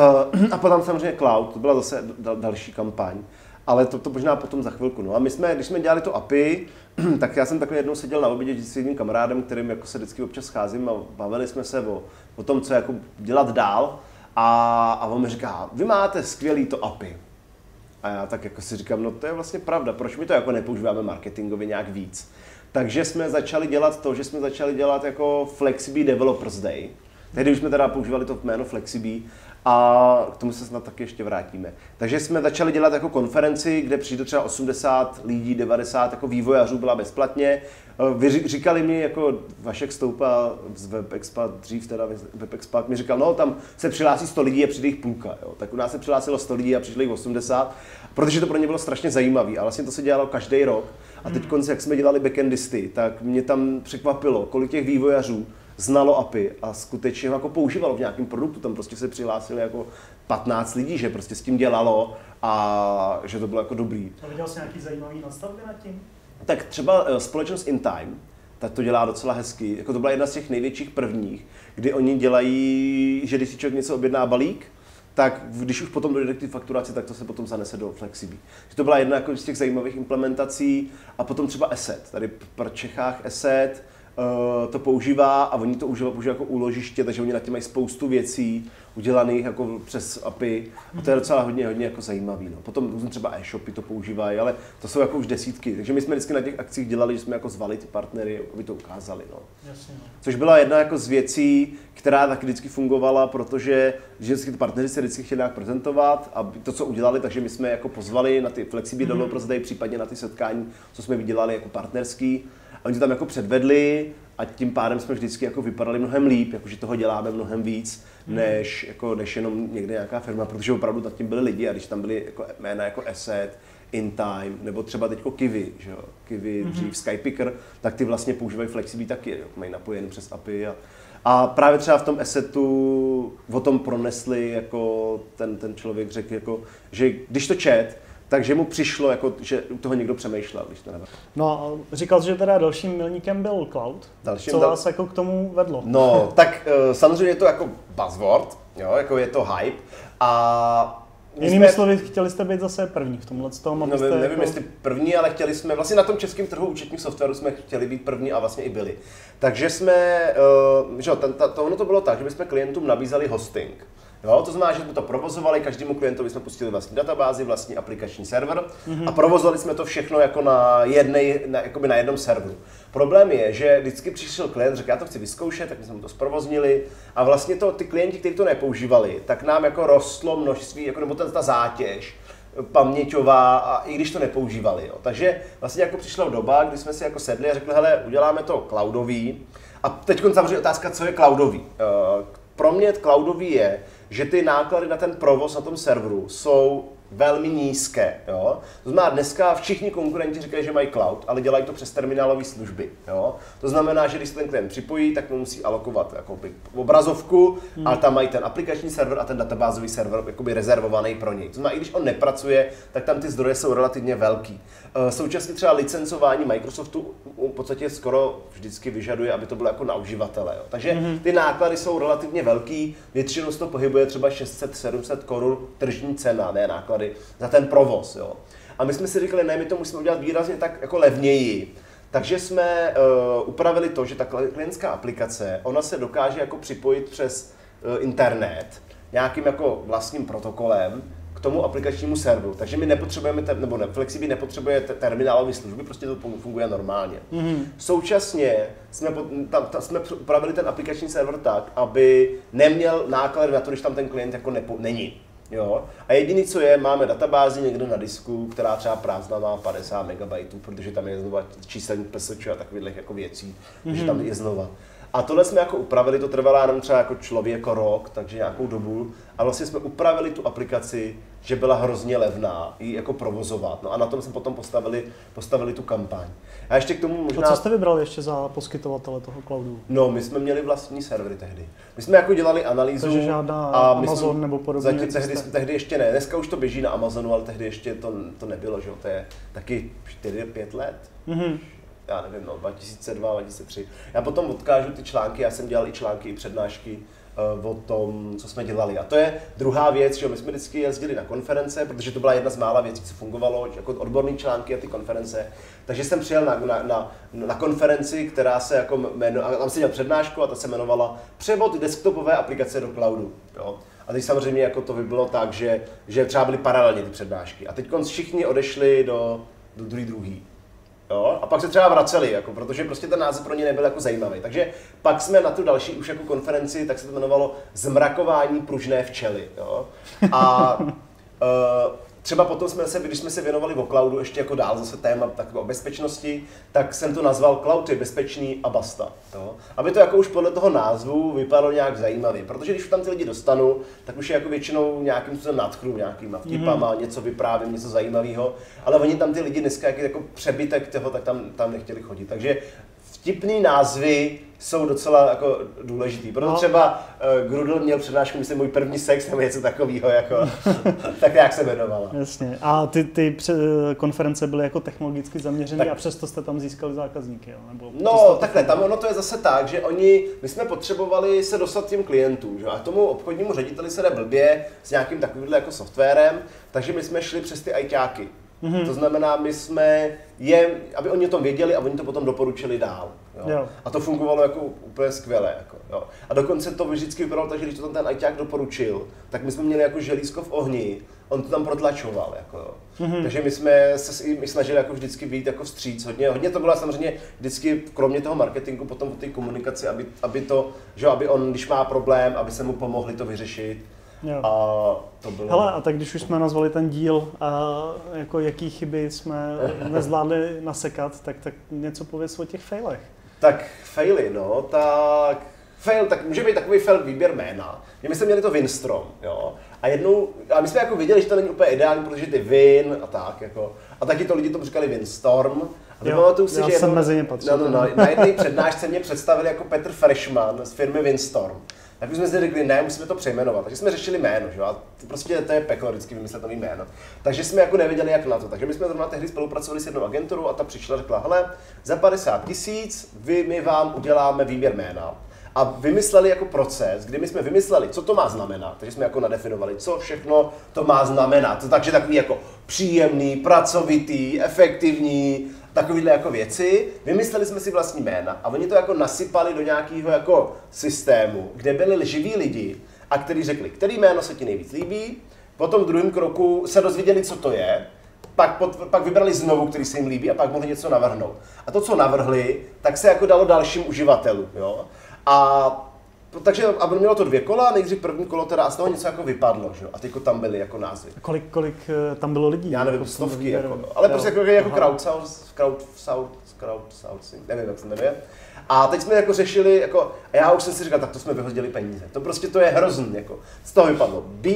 S1: A potom samozřejmě Cloud, to byla zase další kampaň. Ale to, to možná potom za chvilku. No a my jsme, když jsme dělali to A P I, tak já jsem takhle jednou seděl na obědě s jedním kamarádem, kterým jako se vždycky občas scházím a bavili jsme se o, o tom, co jako dělat dál. A, a on mi říká, vy máte skvělý to A P I. A já tak jako si říkám, no to je vlastně pravda, proč my to jako nepoužíváme marketingově nějak víc. Takže jsme začali dělat to, že jsme začali dělat jako FlexiBee Developers Day. Tehdy už jsme teda používali to jméno FlexiBee a k tomu se snad taky ještě vrátíme. Takže jsme začali dělat jako konferenci, kde přijde třeba osmdesát lidí, devadesát jako vývojářů, byla bezplatně. Vy říkali mi, jako Vašek Stoupa z WebExpat, dřív teda WebExpat, mi říkal, no tam se přihlásí sto lidí a přijde jich půlka. Jo. Tak u nás se přihlásilo sto lidí a přišlo jich osmdesát, protože to pro ně bylo strašně zajímavé. A vlastně to se dělalo každý rok. A teď, hmm. jak jsme dělali backendisty, tak mě tam překvapilo, kolik těch vývojářů znalo A P I a skutečně ho jako používalo v nějakém produktu. Tam prostě se přihlásili jako patnáct lidí, že prostě s tím dělalo a že to bylo jako dobrý.
S2: A viděl jsi nějaký zajímavý nastavby nad tím?
S1: Tak třeba společnost InTime, tak to dělá docela hezky. Jako to byla jedna z těch největších prvních, kdy oni dělají, že když si člověk něco objedná balík, tak když už potom dojde k té fakturaci, tak to se potom zanese do FlexiBee. To byla jedna jako z těch zajímavých implementací a potom třeba Asset. Tady v Čechách Asset to používá a oni to užívají používá jako úložiště, takže oni na tím mají spoustu věcí udělaných jako přes A P I a to je docela hodně, hodně jako zajímavý. No. Potom třeba e-shopy to používají, ale to jsou jako už desítky, takže my jsme vždycky na těch akcích dělali, že jsme jako zvali ty partnery, aby to ukázali. No.
S2: Jasně, no.
S1: Což byla jedna jako z věcí, která taky vždycky fungovala, protože vždycky ty partneři se vždycky chtěli nějak prezentovat a to, co udělali, takže my jsme jako pozvali na ty FlexiBee mm-hmm. Developers Day, případně na ty setkání, co jsme vydělali jako partnerský. A oni to tam jako předvedli a tím pádem jsme vždycky jako vypadali mnohem líp, jakože toho děláme mnohem víc, než, jako, než jenom někde nějaká firma, protože opravdu nad tím byli lidi a když tam byly jako jména jako Asset, InTime, nebo třeba teďko Kiwi, že jo, Kiwi, mm-hmm. dřív Skypicker, tak ty vlastně používají FlexiBee taky, jo, mají napojený přes A P I. A, a právě třeba v tom Assetu o tom pronesli, jako ten, ten člověk řekl, jako, že když to čet, takže mu přišlo, jako, že u toho někdo přemýšlel, když to nebylo.
S2: No, říkal jsi, že teda dalším milníkem byl cloud. Dalším, Co vás dal... jako k tomu vedlo?
S1: No, tak uh, samozřejmě je to jako buzzword, jo, jako je to hype. A
S2: jinými jsme... slovy, chtěli jste být zase první v tomhle tom,
S1: no,
S2: abyste
S1: nevím,
S2: jako...
S1: jestli první, ale chtěli jsme, vlastně na tom českém trhu účetních softwaru jsme chtěli být první a vlastně i byli. Takže jsme, uh, že ten, ta, to, ono to bylo tak, že my jsme klientům nabízeli hosting. Jo, to znamená, že jsme to provozovali, každému klientovi jsme pustili vlastní databázi, vlastní aplikační server mm-hmm. a provozovali jsme to všechno jako na, jednej, na, jakoby na jednom serveru. Problém je, že vždycky přišel klient, řekl, já to chci vyzkoušet, tak my jsme to zprovoznili a vlastně to, ty klienti, kteří to nepoužívali, tak nám jako rostlo množství, jako, nebo ta, ta zátěž paměťová, a i když to nepoužívali. Jo. Takže vlastně jako přišla doba, kdy jsme si jako sedli a řekli, hele, uděláme to cloudový. A teď samozřejmě otázka, co je cloudový. Pro mě cloudový je, že ty náklady na ten provoz na tom serveru jsou velmi nízké. Jo? To znamená, dneska všichni konkurenti říkají, že mají cloud, ale dělají to přes terminálové služby. Jo? To znamená, že když se ten klient připojí, tak mu musí alokovat jakoby, obrazovku, hmm. ale tam mají ten aplikační server a ten databázový server jakoby, rezervovaný pro něj. To znamená, i když on nepracuje, tak tam ty zdroje jsou relativně velký. Současně třeba licencování Microsoftu v podstatě skoro vždycky vyžaduje, aby to bylo jako na uživatele. Jo? Takže hmm. ty náklady jsou relativně velký, většinou se to pohybuje třeba šest set sedm set korun tržní cena, ne náklady za ten provoz. Jo. A my jsme si říkali, ne, my to musíme udělat výrazně tak jako levněji. Takže jsme uh, upravili to, že ta klientská aplikace, ona se dokáže jako připojit přes uh, internet nějakým jako vlastním protokolem k tomu aplikačnímu serveru. Takže my nepotřebujeme, ter, nebo ne, FlexiBee nepotřebuje te, terminálové služby, prostě to funguje normálně. Mm-hmm. Současně jsme, ta, ta, jsme upravili ten aplikační server tak, aby neměl náklady na to, když tam ten klient jako nepo, není. Jo. A jediný, co je, máme databázi někde na disku, která třeba prázdná má padesát megabajtů, protože tam je znova číselník P S Č a takových jako věcí, mm-hmm. že tam je znova. A tohle jsme jako upravili, to trvalo jenom třeba jako člověk rok, takže nějakou dobu. A vlastně jsme upravili tu aplikaci, že byla hrozně levná ji jako provozovat. No a na tom jsme potom postavili, postavili tu kampaň. A ještě k tomu možná...
S2: A co jste vybrali ještě za poskytovatele toho cloudu?
S1: No, my jsme měli vlastní servery tehdy. My jsme jako dělali analýzu.
S2: Takže žádná a Amazon jsme, nebo podobně?
S1: Zatím, tehdy, tehdy ještě ne. Dneska už to běží na Amazonu, ale tehdy ještě to, to nebylo, že jo? To je taky čtyři pět let. Mm-hmm. Já nevím, no, dva tisíce dva, dva tisíce tři. Já potom odkážu ty články, já jsem dělal i články, i přednášky uh, o tom, co jsme dělali. A to je druhá věc, že my jsme vždycky jezdili na konference, protože to byla jedna z mála věcí, co fungovalo, jako odborné články a ty konference. Takže jsem přijel na, na, na, na konferenci, která se jako jmenovala, tam jsem dělal přednášku a ta se jmenovala Převod desktopové aplikace do cloudu. Jo? A teď samozřejmě jako to by bylo tak, že, že třeba byly paralelně ty přednášky. A teď všichni odešli do, do druhý druhý. Jo? A pak se třeba vraceli, jako, protože prostě ten název pro ně nebyl jako zajímavý. Takže pak jsme na tu další už jako konferenci, tak se to jmenovalo Zmrakování pružné včely. Jo? A uh, třeba potom jsme se, když jsme se věnovali o cloudu ještě jako dál zase téma tak o bezpečnosti, tak jsem to nazval Cloud je bezpečný a basta. Jo? Aby to jako už podle toho názvu vypadalo nějak zajímavě, protože když tam ty lidi dostanu, tak už je jako většinou nějakým způsobem nadchnu, nějakýma vtipama, mm. něco vyprávím, něco zajímavého, ale oni tam ty lidi dneska, jak je jako přebytek toho, tak tam, tam nechtěli chodit. Takže vtipný názvy jsou docela jako důležitý. Proto no. třeba uh, Grudl měl přednášku, myslím, můj první sex nebo něco takového, jako, tak jak se jmenovala.
S2: Jasně. A ty, ty konference byly jako technologicky zaměřené tak. a přesto jste tam získali zákazníky, jo? Nebo
S1: no takhle, tam ono to je zase tak, že oni, my jsme potřebovali se dostat těm klientům, že? A tomu obchodnímu řediteli se jde blbě s nějakým takovýmhle jako softwarem, takže my jsme šli přes ty ajťáky. Mm-hmm. To znamená, my jsme je, aby oni o tom věděli a oni to potom doporučili dál. Jo? Jo. A to fungovalo jako úplně skvěle. Jako, jo? A dokonce to vždycky vypadalo tak, že když to tam ten ajťák doporučil, tak my jsme měli jako želízko v ohni, on to tam protlačoval. Jako, jo? Mm-hmm. Takže my jsme se my snažili jako vždycky být jako vstříc. Hodně, hodně to bylo samozřejmě vždycky, kromě toho marketingu, potom o té komunikaci, aby, aby, to, že, aby on, když má problém, aby se mu pomohli to vyřešit. Jo. A to bylo...
S2: Hele, a tak když už jsme nazvali ten díl, a jako jaký chyby jsme nezvládli nasekat, tak, tak něco pověz o těch failech.
S1: Tak faily, no, tak fail, tak může být takový fail výběr jména. My jsme měli to Winstrom, jo, a jednou, a my jsme jako viděli, že to není úplně ideální, protože ty Win a tak, jako, a taky to lidi tomu říkali Windstorm. A
S2: jo, si, já že jsem jednou, mezi ně patřil.
S1: No, no, no, na jedné přednášce mě představili jako Petr Freshman z firmy Windstorm. Tak jsme si řekli, ne, musíme to přejmenovat. Takže jsme řešili jméno, že? A prostě to je peklo vždycky vymyslet nový jméno. Takže jsme jako nevěděli, jak na to. Takže my jsme zrovna tehdy spolupracovali s jednou agenturou a ta přišla a řekla, hele, za padesát tisíc vy, my vám uděláme výběr jména. A vymysleli jako proces, kdy my jsme vymysleli, co to má znamenat. Takže jsme jako nadefinovali, co všechno to má znamenat. Takže takový jako příjemný, pracovitý, efektivní, takovýhle jako věci. Vymysleli jsme si vlastní jména a oni to jako nasypali do nějakého jako systému, kde byli živí lidi a kteří řekli, který jméno se ti nejvíc líbí. Potom v druhém kroku se dozvěděli, co to je. Pak, pod, pak vybrali znovu, který se jim líbí a pak mohli něco navrhnout. A to, co navrhli, tak se jako dalo dalším uživatelům. Jo? A takže a mělo to dvě kola, nejdřív první kolo teda a z toho něco jako vypadlo, že? A teďko tam byly jako názvy.
S2: A kolik, kolik tam bylo lidí?
S1: Já nevím, jako stovky, jako, ale jo. Prostě jako, jako crowdsourcing, crowdsourcing, crowdsourcing, nevím, jak se jmenuje. A teď jsme jako řešili, jako, a já už jsem si říkal, tak to jsme vyhodili peníze. To prostě to je hrozný, jako. Z toho vypadlo B,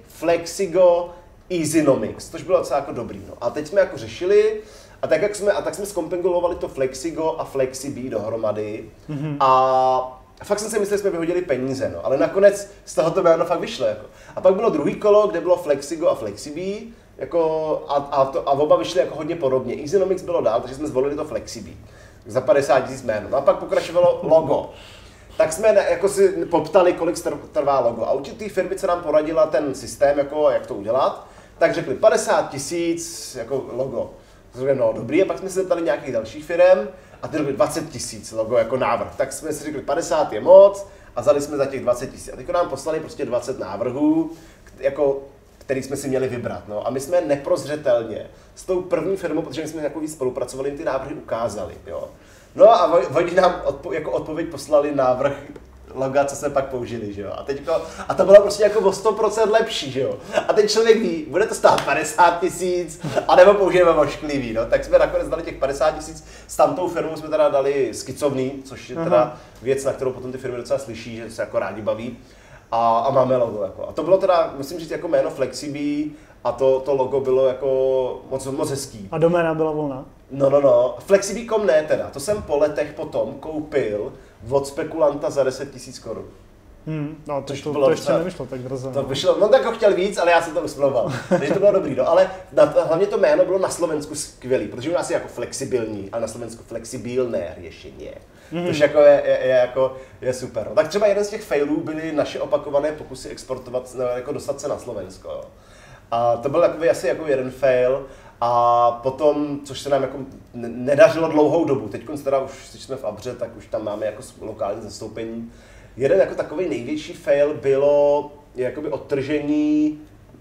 S1: Flexigo, Easynomics, což bylo docela jako dobrý, no. A teď jsme jako řešili, a tak, jak jsme, a tak jsme zkompengulovali to Flexigo a FlexiB dohromady. Mm-hmm. A A fakt jsem si myslel, že jsme vyhodili peníze, no, ale nakonec z toho to jméno fakt vyšlo. Jako. A pak bylo druhý kolo, kde bylo Flexigo a FlexiB, jako, a, a, to, a oba vyšly jako hodně podobně. Easynomics bylo dál, takže jsme zvolili to FlexiB za padesát tisíc jméno. No a pak pokračovalo logo. Tak jsme jako si poptali, kolik trvá logo. A určitý firmy, co nám poradila ten systém, jako, jak to udělat, tak řekli padesát tisíc jako logo. No dobrý, a pak jsme se zeptali nějakých dalších firm, a ty robili dvacet tisíc logo jako návrh. Tak jsme si řekli, padesát je moc a vzali jsme za těch dvacet tisíc. A teď nám poslali prostě dvacet návrhů, jako, který jsme si měli vybrat. No. A my jsme neprozřetelně s tou první firmou, protože my jsme jako víc spolupracovali, ty návrhy ukázali. Jo. No a oni nám odpo, jako odpověď poslali návrh loga, co jsme pak použili, že jo. A, teďko, a to bylo prostě jako o sto procent lepší, že jo. A ten člověk ví, bude to stát padesát tisíc, anebo použijeme ošklivý, no. Tak jsme nakonec dali těch padesát tisíc, s tamtou firmou jsme teda dali skicovný, což je teda Aha. věc, na kterou potom ty firmy docela slyší, že se jako rádi baví. A, a máme logo, jako. A to bylo teda, musím říct, jako jméno FlexiB a to, to logo bylo jako moc, moc hezký.
S2: A doména byla volná?
S1: No, no, no. FlexiB tečka com ne teda, to jsem po letech potom koupil od spekulanta za deset tisíc korun.
S2: Hmm, no to, to, to ještě třeba, nevyšlo tak brzo.
S1: To vyšlo, no tak ho chtěl víc, ale já jsem to usmlouval. Takže to bylo dobrý, no, ale na, hlavně to jméno bylo na Slovensku skvělý, protože u nás je jako flexibilní, ale na Slovensku flexibilné řešení. Mm-hmm. Což jako je, je, je, jako, je super. No, tak třeba jeden z těch failů byly naše opakované pokusy exportovat, no, jako dostat se na Slovensko. Jo. A to byl takový asi jako jeden fail. A potom, což se nám jako nedařilo dlouhou dobu, teď teda už jsme v Abře, tak už tam máme jako lokální zastoupení. Jeden jako takový největší fail bylo je jakoby odtržení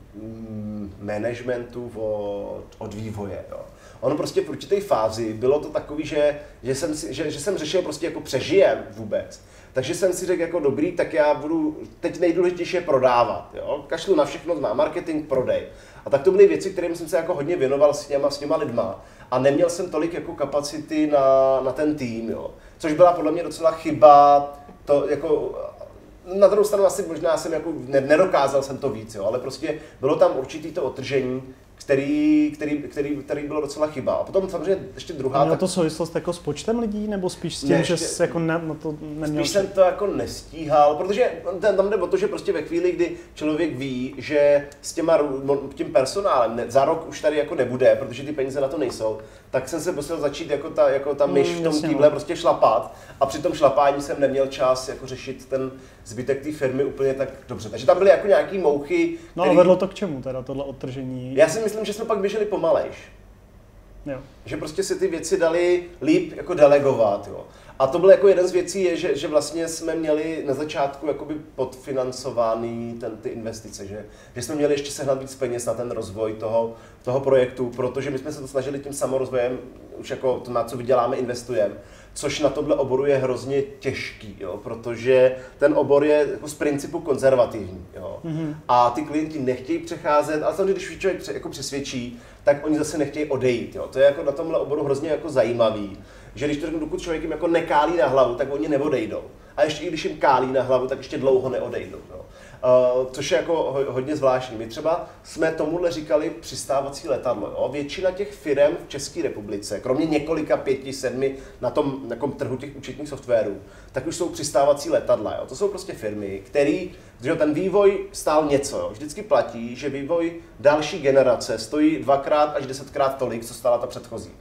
S1: mm, managementu od, od vývoje. Jo. Ono prostě v určité fázi bylo to takový, že, že, jsem, si, že, že jsem řešil prostě jako přežijem vůbec. Takže jsem si řekl jako dobrý, tak já budu, teď nejdůležitější je prodávat, jo? Kašlu na všechno, na marketing, prodej. A tak to byly věci, kterým jsem se jako hodně věnoval s těma, s těma lidma a neměl jsem tolik jako kapacity na, na ten tým, jo? Což byla podle mě docela chyba, to jako, na druhou stranu asi možná jsem jako, nedokázal jsem to víc, jo? Ale prostě bylo tam určitý to odtržení, Který, který, který, který bylo docela chyba. A potom samozřejmě ještě druhá...
S2: Mělo to souvislost jako s počtem lidí, nebo spíš s tím, ne, že jsi jako na, na to neměl...
S1: Spíš jsem to jako nestíhal, protože tam jde o to, že prostě ve chvíli, kdy člověk ví, že s těma, tím personálem ne, za rok už tady jako nebude, protože ty peníze na to nejsou, tak jsem se musel začít jako ta, jako ta myš v tom
S2: mm,
S1: týmhle prostě šlapat a při tom šlapání jsem neměl čas jako řešit ten zbytek té firmy úplně tak dobře. Takže tam byly jako nějaký mouchy, který...
S2: No a vedlo to k čemu teda tohle odtržení?
S1: Já si myslím, že jsme pak běželi pomalejš. Jo. Že prostě si ty věci dali líp jako delegovat. Jo. A to byl jako jeden z věcí, je, že, že vlastně jsme měli na začátku jakoby podfinancovaný ten, ty investice, že, že jsme měli ještě sehnat víc peněz na ten rozvoj toho, toho projektu, protože my jsme se to snažili tím samorozvojem, už jako to, na co vyděláme, investujeme, což na tomhle oboru je hrozně těžký, jo, protože ten obor je jako z principu konzervativní. Jo. Mm-hmm. A ty klienti nechtějí přecházet, ale samozřejmě, když člověk jako přesvědčí, tak oni zase nechtějí odejít. Jo. To je jako na tomhle oboru hrozně jako zajímavý, že když to řeknu, dokud člověk jim jako nekálí na hlavu, tak oni neodejdou. A ještě i když jim kálí na hlavu, tak ještě dlouho neodejdou. Jo. Uh, což je jako ho, hodně zvláštní. My třeba jsme tomuhle říkali přistávací letadlo. Jo. Většina těch firem v České republice, kromě několika pěti, sedmi na tom na tom trhu těch účetních softwarů, tak už jsou přistávací letadla. Jo. To jsou prostě firmy, které, že ten vývoj stál něco. Jo. Vždycky platí, že vývoj další generace stojí dvakrát až desetkrát tolik, co stála ta předchozí.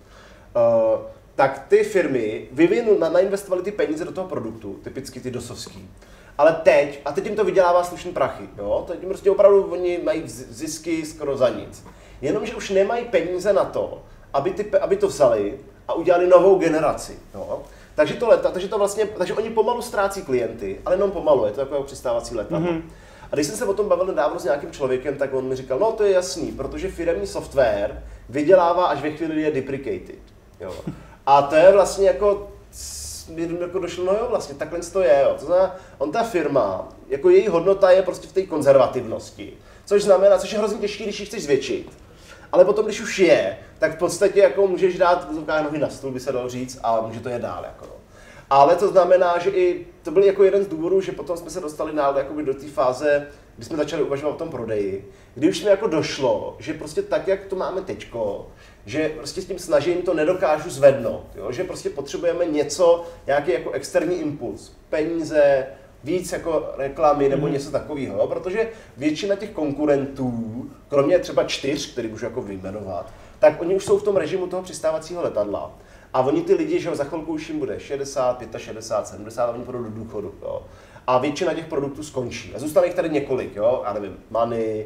S1: Uh, tak ty firmy vyvinu, na, nainvestovaly ty peníze do toho produktu, typicky ty dosovský. Ale teď, a teď jim to vydělává slušný prachy, jo? Teď jim prostě opravdu oni mají zisky skoro za nic. Jenomže už nemají peníze na to, aby, ty, aby to vzali a udělali novou generaci, jo? Takže to leta, takže to vlastně, takže oni pomalu ztrácí klienty, ale jenom pomalu, je to jako přistávací letadlo. Mm-hmm. A když jsem se o tom bavil nedávno s nějakým člověkem, tak on mi říkal, no to je jasný, protože firemní software vydělává až ve chvíli, kdy je deprecated, jo? A to je vlastně jako, jako došlo, no jo, vlastně takhle to je, jo. To znamená, on ta firma, jako její hodnota je prostě v té konzervativnosti, což znamená, což je hrozně těžké, když ji chceš zvětšit. Ale potom, když už je, tak v podstatě jako můžeš dát nohy na stůl, by se dalo říct, a může to jít dál. Jako no. Ale to znamená, že i to byl jako jeden z důvodů, že potom jsme se dostali dál do té fáze, kdy jsme začali uvažovat o tom prodeji, kdy už jsme jako došlo, že prostě tak, jak to máme teďko, že prostě s tím snažením to nedokážu zvednout, jo? Že prostě potřebujeme něco, nějaký jako externí impuls, peníze, víc jako reklamy nebo mm. něco takového, protože většina těch konkurentů, kromě třeba čtyř, který můžu jako vyjmenovat, tak oni už jsou v tom režimu toho přistávacího letadla. A oni ty lidi, že za chvilku už jim bude šedesát, šedesát pět, sedmdesát, a oni půjdou do důchodu. Jo? A většina těch produktů skončí. A zůstane jich tady několik, jo? Já nevím, Money,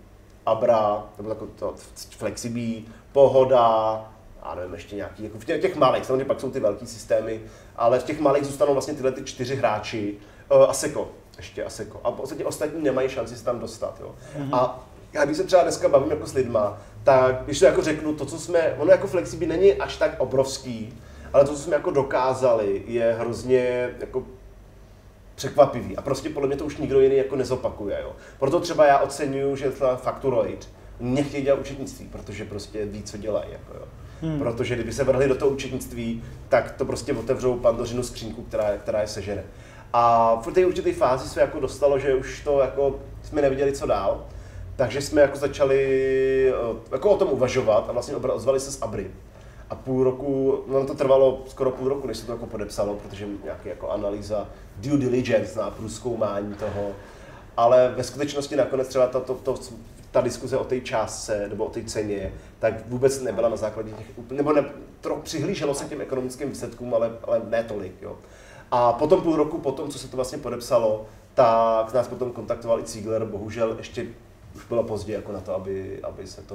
S1: Abra, nebo takové to Flexibí, Pohoda, a nevím, ještě nějaký, jako v těch, těch malých, samozřejmě pak jsou ty velký systémy, ale v těch malých zůstanou vlastně tyhle ty čtyři hráči, uh, Asseco, ještě Asseco. A v podstatě ostatní nemají šanci se tam dostat, jo. Mm-hmm. A já když se třeba dneska bavím jako s lidma, tak když to jako řeknu, to, co jsme, ono jako Flexibí není až tak obrovský, ale to, co jsme jako dokázali, je hrozně jako překvapivý. A prostě podle mě to už nikdo jiný jako nezopakuje, jo. Proto třeba já oceňuju, že Facturoid nechtějí dělat účetnictví, protože prostě ví, co dělají, jako jo. Hmm. Protože kdyby se vrhli do toho účetnictví, tak to prostě otevřou Pandořinu skřínku, která, která je sežene. A v té určité fázi se jako dostalo, že už to jako jsme nevěděli, co dál, takže jsme jako začali jako o tom uvažovat a vlastně ozvali se s Abry. A půl roku, no to trvalo skoro půl roku, než se to jako podepsalo, protože nějaký jako analýza, due diligence na průzkoumání toho, ale ve skutečnosti nakonec třeba to, to, to ta diskuze o té částce nebo o té ceně, tak vůbec nebyla na základě těch, nebo ne, trochu přihlíželo se těm ekonomickým výsledkům, ale, ale ne tolik, jo. A potom půl roku potom, co se to vlastně podepsalo, tak nás potom kontaktoval i Ziegler, bohužel ještě už bylo pozdě jako na to, aby, aby se to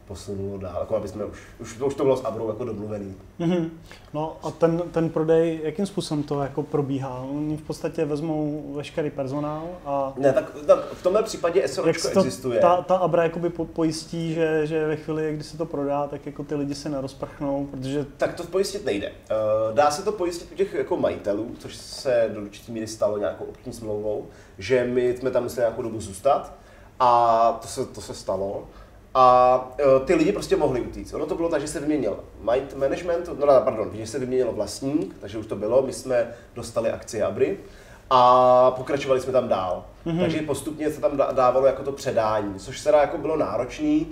S1: posunulo dál, jako aby jsme už, už, už to bylo s Abrou jako domluvený.
S2: Mm-hmm. No a ten, ten prodej, jakým způsobem to jako probíhá? Oni v podstatě vezmou veškerý personál a...
S1: Ne, tak, tak v tomhle případě SROčko existuje.
S2: Ta, ta Abra jakoby pojistí, že, že ve chvíli, kdy se to prodá, tak jako ty lidi se nerozprchnou, protože...
S1: Tak to pojistit nejde. Dá se to pojistit u těch jako majitelů, což se do určitý míry stalo nějakou obchodní smlouvou, že my jsme tam museli nějakou dobu zůstat a to se, to se stalo. A ty lidi prostě mohli utíct. Ono to bylo tak, že se vyměnil mind management, no pardon, že se vyměnilo vlastník, takže už to bylo, my jsme dostali akcie Abry a pokračovali jsme tam dál. Mm-hmm. Takže postupně se tam dávalo jako to předání, což se jako bylo náročný,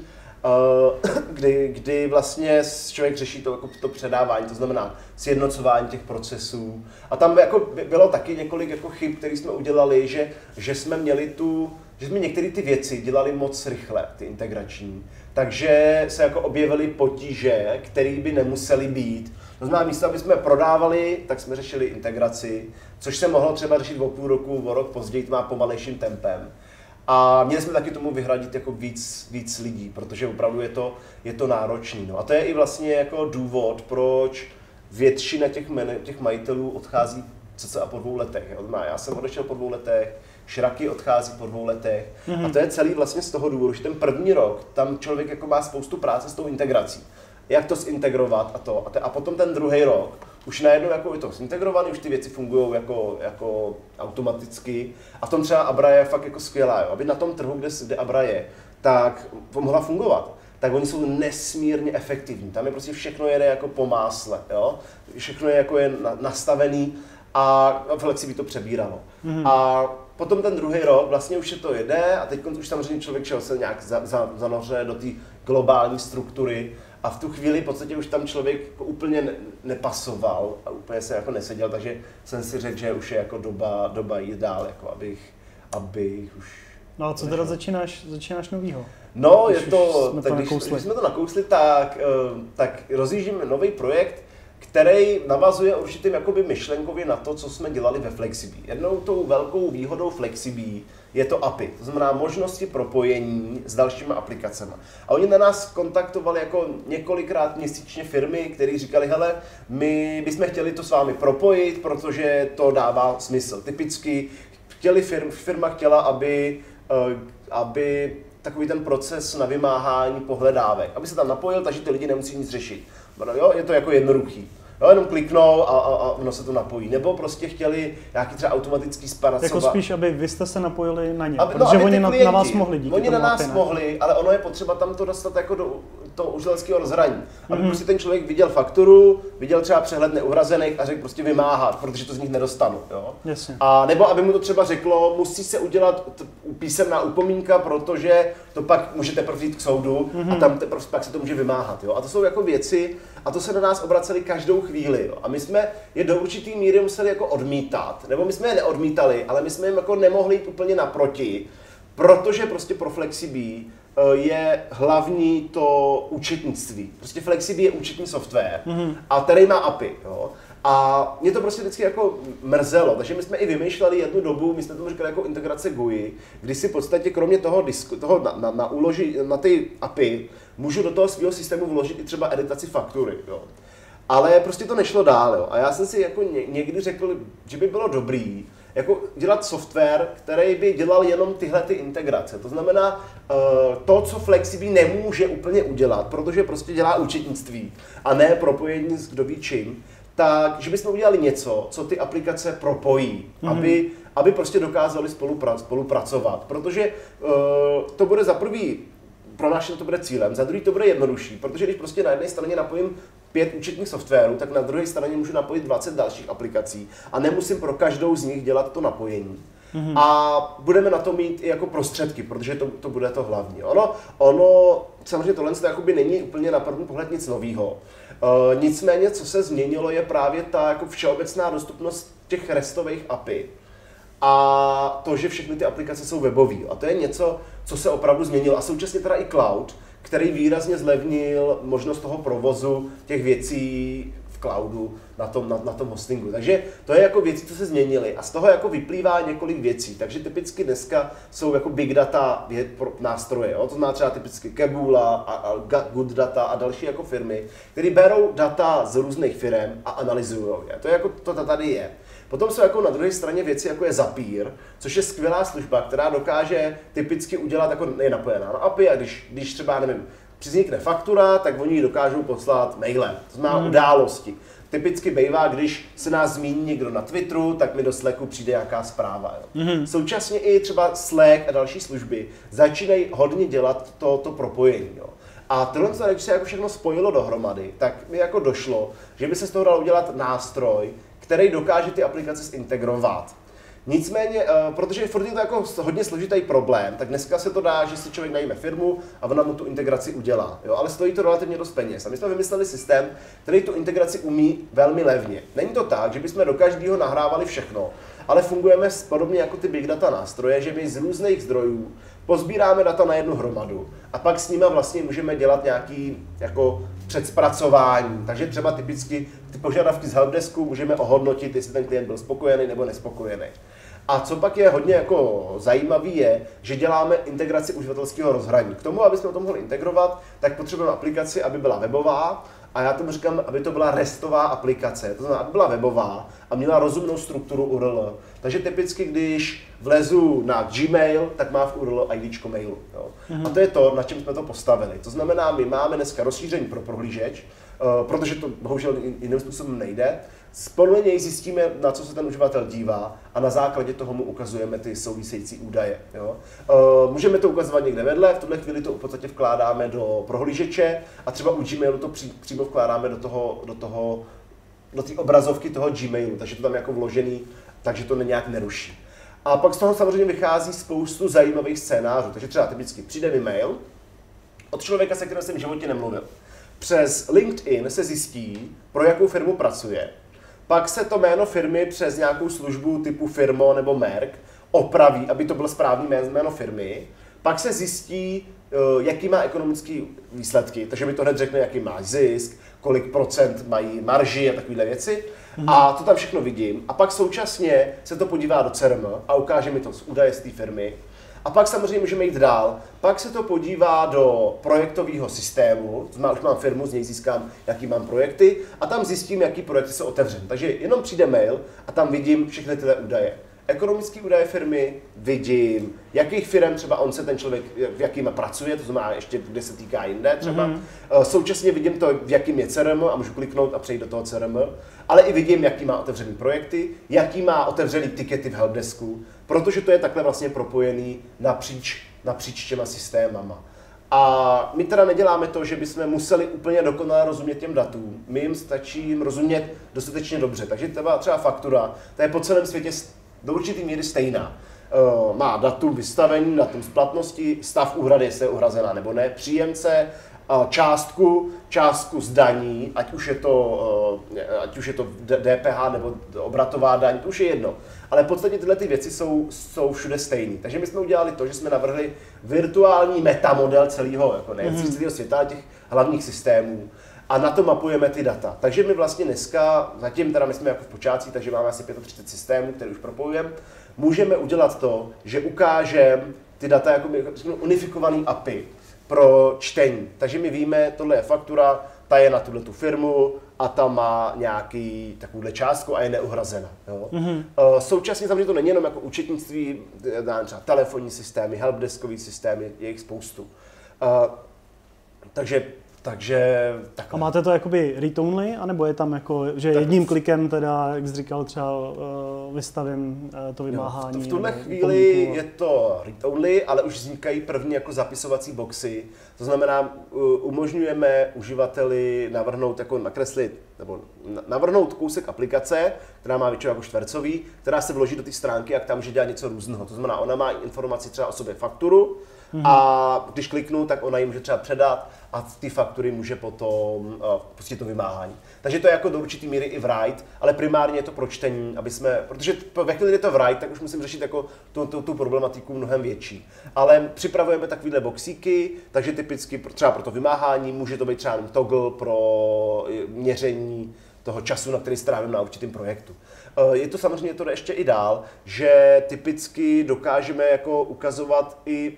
S1: kdy, kdy vlastně člověk řeší to, jako to předávání, to znamená sjednocování těch procesů. A tam jako bylo taky několik jako chyb, které jsme udělali, že, že jsme měli tu že jsme některé ty věci dělali moc rychle, ty integrační, takže se jako objevily potíže, které by nemusely být. To znamená, místo, aby jsme prodávali, tak jsme řešili integraci, což se mohlo třeba řešit o půl roku, o rok později, to má pomalejším tempem. A měli jsme taky tomu vyhradit jako víc, víc lidí, protože opravdu je to, je to náročný. No. A to je i vlastně jako důvod, proč většina těch, men, těch majitelů odchází cca po dvou letech. Já jsem odešel po dvou letech, Šraky odchází po dvou letech mm-hmm. a to je celý vlastně z toho důvodu, že ten první rok tam člověk jako má spoustu práce s tou integrací. Jak to zintegrovat a to. A, te, a potom ten druhý rok už najednou jako je to zintegrovaný, už ty věci fungují jako, jako automaticky a v tom třeba Abra je fakt jako skvělá, jo. Aby na tom trhu, kde, kde Abra je, tak mohla fungovat. Tak oni jsou nesmírně efektivní. Tam je prostě všechno jede jako po másle, jo. Všechno je jako je nastavený a Flexibly to přebíralo. Mm-hmm. A potom ten druhý rok vlastně už je to jede a teď už samozřejmě člověk šel se nějak za, za, zanoře do té globální struktury a v tu chvíli v podstatě už tam člověk jako úplně ne, nepasoval a úplně se jako neseděl, takže jsem si řekl, že už je jako doba, doba jít dál, jako abych, abych už...
S2: No a co teda začínáš, začínáš novýho?
S1: No, když je to, tak když, když jsme to nakousli, tak, tak rozjíždíme nový projekt, který navazuje určitým jakoby myšlenkově na to, co jsme dělali ve Flexibly. Jednou tou velkou výhodou Flexibly je to A P I, to znamená možnosti propojení s dalšími aplikacemi. A oni na nás kontaktovali jako několikrát měsíčně firmy, které říkali, hele, my bychom chtěli to s vámi propojit, protože to dává smysl. Typicky chtěli firm, firma chtěla, aby, aby takový ten proces na vymáhání pohledávek, aby se tam napojil, takže ty lidi nemusí nic řešit. Jo, je to jako jednoduchý. Jo, jenom kliknou a, a, a ono se to napojí. Nebo prostě chtěli nějaký třeba automatický zpracovat.
S2: Jako spíš, aby vy jste se napojili na ně,
S1: aby,
S2: protože
S1: no,
S2: oni na,
S1: klienti,
S2: na vás mohli díky
S1: Oni
S2: tomu
S1: na nás
S2: A P I,
S1: mohli, ale ono je potřeba tam to dostat jako do toho uživatelského rozhraní. Aby mm-hmm. prostě ten člověk viděl fakturu, viděl třeba přehled neuhrazených a řekl prostě vymáhat, protože to z nich nedostanu. Jo?
S2: Jasně.
S1: A nebo aby mu to třeba řeklo, musí se udělat písemná upomínka, protože to pak můžete teprve jít k soudu mm-hmm. a tam teprve pak se to může vymáhat. Jo? A to jsou jako věci, a to se na nás obraceli každou chvíli. Jo? A my jsme je do určitý míry museli jako odmítat, nebo my jsme je neodmítali, ale my jsme jim jako nemohli jít úplně naproti, protože prostě pro Flexibly je hlavní to účetnictví. Prostě Flexibly je účetní software, mm-hmm. a který má A P I. Jo? A mě to prostě vždycky jako mrzelo, takže my jsme i vymýšleli jednu dobu, my jsme tomu říkali jako integrace G U I, kdy si v podstatě kromě toho, disku, toho na, na, na, uloži, na ty A P I můžu do toho svého systému vložit i třeba editaci faktury. Jo? Ale prostě to nešlo dál. Jo? A já jsem si jako někdy řekl, že by bylo dobrý jako dělat software, který by dělal jenom tyhle ty integrace. To znamená to, co Flexibly nemůže úplně udělat, protože prostě dělá účetnictví a ne propojení s kdo ví čím, tak, že bychom udělali něco, co ty aplikace propojí, mm-hmm. aby, aby prostě dokázali spolupra- spolupracovat. Protože uh, to bude za prvý, pro nás to bude cílem, za druhý to bude jednodušší, protože když prostě na jedné straně napojím pět účetních softwarů, tak na druhé straně můžu napojit dvacet dalších aplikací a nemusím pro každou z nich dělat to napojení. Mm-hmm. A budeme na to mít i jako prostředky, protože to, to bude to hlavní. Ono, ono samozřejmě tohle jakoby není úplně na první pohled nic novýho. Uh, nicméně, co se změnilo, je právě ta jako všeobecná dostupnost těch restových A P I. A to, že všechny ty aplikace jsou webové. A to je něco, co se opravdu změnilo. A současně teda i cloud, který výrazně zlevnil možnost toho provozu těch věcí v cloudu, na tom, na, na tom hostingu. Takže to je jako věci, co se změnily a z toho jako vyplývá několik věcí. Takže typicky dneska jsou jako big data nástroje, jo? To znamená třeba typicky Kebula a, a Good Data a další jako firmy, které berou data z různých firm a analyzují je. To je jako to tady je. Potom jsou jako na druhé straně věci, jako je Zapier, což je skvělá služba, která dokáže typicky udělat, jako je napojená na A P I a když, když třeba, nevím, přiznikne faktura, tak oni ji dokážou poslat mailem, to znamená mm. události. Typicky bývá, když se nás zmíní někdo na Twitteru, tak mi do Slacku přijde nějaká zpráva. Jo. Mm. Současně i třeba Slack a další služby začínají hodně dělat to, to propojení. Jo. A tohle, když se jako všechno spojilo dohromady, tak mi jako došlo, že by se z toho dal udělat nástroj, který dokáže ty aplikace zintegrovat. Nicméně, uh, protože furt je to jako hodně složitý problém, tak dneska se to dá, že si člověk najme firmu a ona mu tu integraci udělá. Jo? Ale stojí to relativně dost peněz. A my jsme vymysleli systém, který tu integraci umí velmi levně. Není to tak, že bychom do každého nahrávali všechno, ale fungujeme podobně jako ty big data nástroje, že my z různých zdrojů pozbíráme data na jednu hromadu a pak s nimi vlastně můžeme dělat nějaký jako předzpracování. Takže třeba typicky ty požadavky z helpdesku můžeme ohodnotit, jestli ten klient byl spokojený nebo nespokojený. A co pak je hodně jako zajímavý je, že děláme integraci uživatelského rozhraní. K tomu, aby jsme to mohli integrovat, tak potřebujeme aplikaci, aby byla webová, a já tomu říkám, aby to byla restová aplikace, to znamená, aby byla webová a měla rozumnou strukturu U R L. Takže typicky, když vlezu na Gmail, tak má v U R L I D mailu. Jo. Mm-hmm. A to je to, na čem jsme to postavili. To znamená, my máme dneska rozšíření pro prohlížeč, uh, protože to bohužel jiným způsobem nejde. Podle něj zjistíme, na co se ten uživatel dívá a na základě toho mu ukazujeme ty související údaje. Jo. Uh, můžeme to ukazovat někde vedle, v tuhle chvíli to v podstatě vkládáme do prohlížeče a třeba u Gmailu to pří, přímo vkládáme do toho, do toho, do té obrazovky toho Gmailu, takže to tam je jako vložený, takže to nějak neruší. A pak z toho samozřejmě vychází spoustu zajímavých scénářů, takže třeba typicky přijde mi mail od člověka, se kterým jsem v životě nemluvil. Přes LinkedIn se zjistí, pro jakou firmu pracuje. Pak se to jméno firmy přes nějakou službu typu Firmo nebo Merck opraví, aby to bylo správný jméno firmy. Pak se zjistí, jaký má ekonomické výsledky, takže mi to hned řekne, jaký má zisk, kolik procent mají marži a takovéhle věci. Mm. A to tam všechno vidím. A pak současně se to podívá do C R M a ukáže mi to z údaje z té firmy. A pak samozřejmě můžeme jít dál. Pak se to podívá do projektového systému, to znamená, už mám firmu, z něj získám, jaký mám projekty a tam zjistím, jaký projekty jsou otevřené. Takže jenom přijde mail a tam vidím všechny tyhle údaje. Ekonomické údaje firmy, vidím, jakých firm třeba on se ten člověk, v jakým pracuje, to znamená ještě, kde se týká jinde třeba. Mm-hmm. Současně vidím to, v jakým je C R M a můžu kliknout a přejít do toho C R M, ale i vidím, jaký má otevřený projekty, jaký má otevřený tikety v helpdesku, protože to je takhle vlastně propojený napříč, napříč těma systémama. A my teda neděláme to, že bychom museli úplně dokonale rozumět těm datům, my jim stačí jim rozumět dostatečně dobře. Takže třeba, třeba faktura, to je po celém světě do určitý míry stejná. Uh, má datum vystavení, datum splatnosti, stav úhrady, jestli je uhrazená nebo ne, příjemce, uh, částku, částku z daní, ať už je to, uh, ať už je to D P H nebo obratová daň, to už je jedno. Ale v podstatě tyhle ty věci jsou, jsou všude stejné. Takže my jsme udělali to, že jsme navrhli virtuální metamodel celého, jako ne mm-hmm. celého světa, těch hlavních systémů. A na to mapujeme ty data. Takže my vlastně dneska, zatím teda my jsme jako v počátcích, takže máme asi třicet pět systémů, které už propojujeme, můžeme udělat to, že ukážeme ty data jako unifikovaný A P I pro čtení. Takže my víme, tohle je faktura, ta je na tuhle tu firmu a ta má nějaký takovouhle částku a je neuhrazena. Jo? Mm-hmm. Současně samozřejmě to není jenom jako účetnictví, třeba telefonní systémy, helpdeskový systémy, je jich spoustu. Takže Takže takhle.
S2: A máte to jakoby read-only, anebo je tam jako, že tak jedním klikem teda, jak jsi říkal, třeba vystavím to vymáhání?
S1: Jo, v tuhle chvíli je to read-only, ale už vznikají první jako zapisovací boxy. To znamená, umožňujeme uživateli navrhnout, jako nakreslit, nebo navrhnout kousek aplikace, která má většinou jako čtvercový, která se vloží do té stránky a tam může dělat něco různého. To znamená, ona má informaci třeba o sobě fakturu, mm-hmm. a když kliknu, tak ona ji může třeba předat a ty faktury může potom uh, pustit to vymáhání. Takže to je jako do určitý míry i write, ale primárně je to pro čtení, aby jsme, protože ve chvíli, kdy je to write, tak už musím řešit jako tu, tu, tu problematiku mnohem větší. Ale připravujeme takovýhle boxíky, takže typicky třeba pro to vymáhání může to být třeba toggle pro měření toho času, na který strávím na určitém projektu. Je to samozřejmě, to jde ještě i dál, že typicky dokážeme jako ukazovat i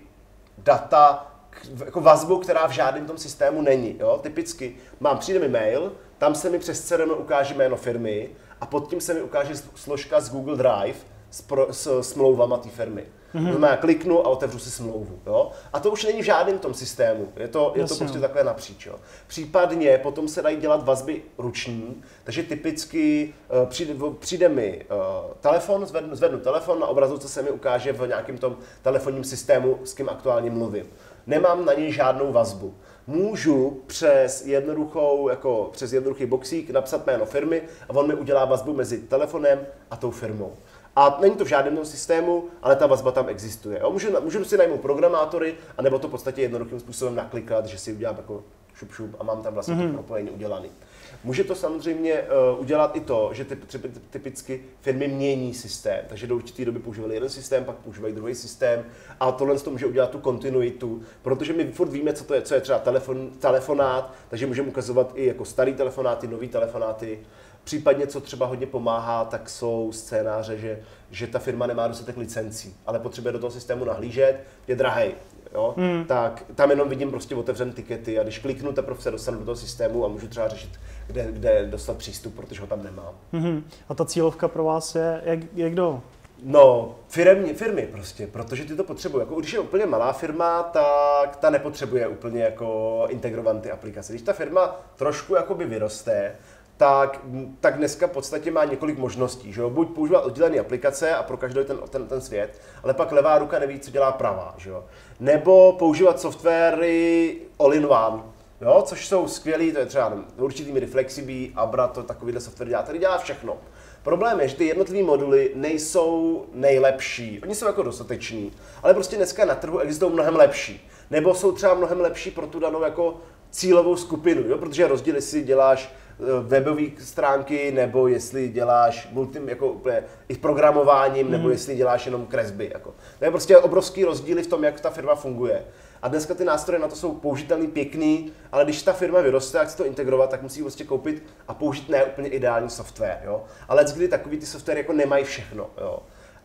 S1: data, jako vazbu, která v žádném tom systému není. Jo? Typicky mám, přijde mi mail, tam se mi přes C R M ukáže jméno firmy a pod tím se mi ukáže složka z Google Drive s, pro, s smlouvama té firmy. Mm-hmm. Já kliknu a otevřu si smlouvu. Jo? A to už není v žádném tom systému. Je to, je to prostě takhle napříč. Jo? Případně potom se dají dělat vazby ruční, takže typicky uh, přijde, přijde mi uh, telefon, zvednu, zvednu telefon, na obrazovce se mi ukáže v nějakém tom telefonním systému, s kým aktuálně mluvím. Nemám na něj žádnou vazbu. Můžu přes jednoduchou, jako přes jednoduchý boxík napsat jméno firmy a on mi udělá vazbu mezi telefonem a tou firmou. A není to v žádném systému, ale ta vazba tam existuje. Jo? Můžu, můžu si najmout programátory, anebo to v podstatě jednoduchým způsobem naklikat, že si udělám jako šup šup a mám tam vlastně mm-hmm. to propojení udělaný. Může to samozřejmě uh, udělat i to, že ty, ty, typicky firmy mění systém, takže do určité doby používali jeden systém, pak používají druhý systém a tohle to může udělat tu kontinuitu, protože my furt víme, co to je, co je třeba telefon, telefonát, takže můžeme ukazovat i jako starý telefonáty, nový telefonáty. Případně, co třeba hodně pomáhá, tak jsou scénáře, že, že ta firma nemá dostatek licencí, ale potřebuje do toho systému nahlížet, je drahej. Jo? Hmm. Tak tam jenom vidím prostě otevřené tikety a když kliknu, teprve se dostanu do toho systému a můžu třeba řešit, kde, kde dostat přístup, protože ho tam nemám.
S2: Hmm. A ta cílovka pro vás je, jak, jak kdo?
S1: No, firmy, firmy prostě, protože ty to potřebují. Jako, když je úplně malá firma, tak ta nepotřebuje úplně jako integrované ty aplikace. Když ta firma trošku jakoby vyroste, tak, tak dneska v podstatě má několik možností. Že jo? Buď používat oddělené aplikace a pro každý ten, ten, ten svět, ale pak levá ruka neví, co dělá pravá. Že jo? Nebo používat softwary all-in-one, jo? Což jsou skvělý, to je třeba určitý míry Flexibí, Abra, to takovýhle software dělá, tady dělá všechno. Problém je, že ty jednotlivé moduly nejsou nejlepší, oni jsou jako dostateční, ale prostě dneska na trhu existují mnohem lepší. Nebo jsou třeba mnohem lepší pro tu danou jako cílovou skupinu, jo? Protože rozdíl, jestli děláš webové stránky, nebo jestli děláš multi, jako úplně i programováním, mm. nebo jestli děláš jenom kresby. Jako. To je prostě obrovský rozdíly v tom, jak ta firma funguje. A dneska ty nástroje na to jsou použitelný, pěkný, ale když ta firma vyroste a chce to integrovat, tak musí prostě koupit a použít ne úplně ideální software. Jo? Ale kdy takový ty software jako nemají všechno. Jo?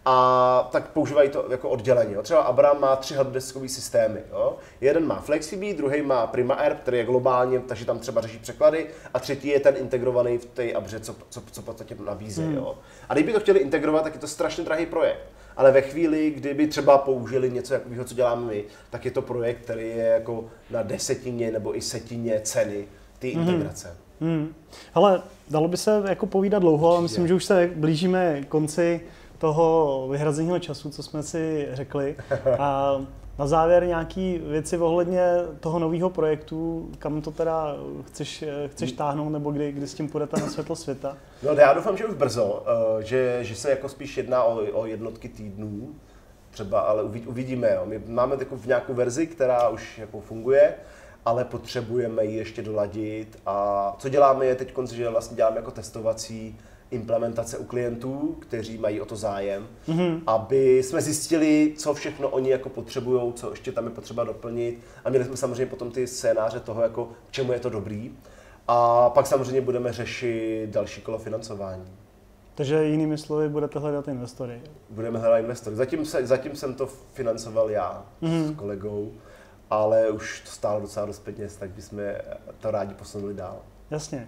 S1: A tak používají to jako odděleně. Jo. Třeba Abra má tři helpdeskové systémy. Jo. Jeden má Flexibí, druhý má PrimaAir, který je globálně, takže tam třeba řeší překlady, a třetí je ten integrovaný v té Abře, co, co, co podstatě nabízí. Hmm. Jo. A kdyby to chtěli integrovat, tak je to strašně drahý projekt. Ale ve chvíli, kdyby třeba použili něco takového, co děláme my, tak je to projekt, který je jako na desetině nebo i setině ceny ty hmm. integrace.
S2: Hmm. Ale dalo by se jako povídat dlouho, ale myslím, že už se blížíme konci toho vyhrazeného času, co jsme si řekli. A na závěr nějaký věci ohledně toho nového projektu, kam to teda chceš, chceš táhnout, nebo kdy, kdy s tím půjdete na světlo světa?
S1: No já doufám, že už brzo, že, že se jako spíš jedná o, o jednotky týdnů, třeba, ale uvidíme. Jo. My máme takovou nějakou verzi, která už jako funguje, ale potřebujeme ji ještě doladit. A co děláme je teď, že vlastně děláme jako testovací implementace u klientů, kteří mají o to zájem, mm-hmm. aby jsme zjistili, co všechno oni jako potřebují, co ještě tam je potřeba doplnit, a měli jsme samozřejmě potom ty scénáře toho, jako k čemu je to dobrý, a pak samozřejmě budeme řešit další kolo financování.
S2: Takže jinými slovy budete hledat investory.
S1: Budeme hledat investory. Zatím, se, zatím jsem to financoval já mm-hmm. s kolegou, ale už to stálo docela dost peněz, tak bychom to rádi posunuli dál.
S2: Jasně.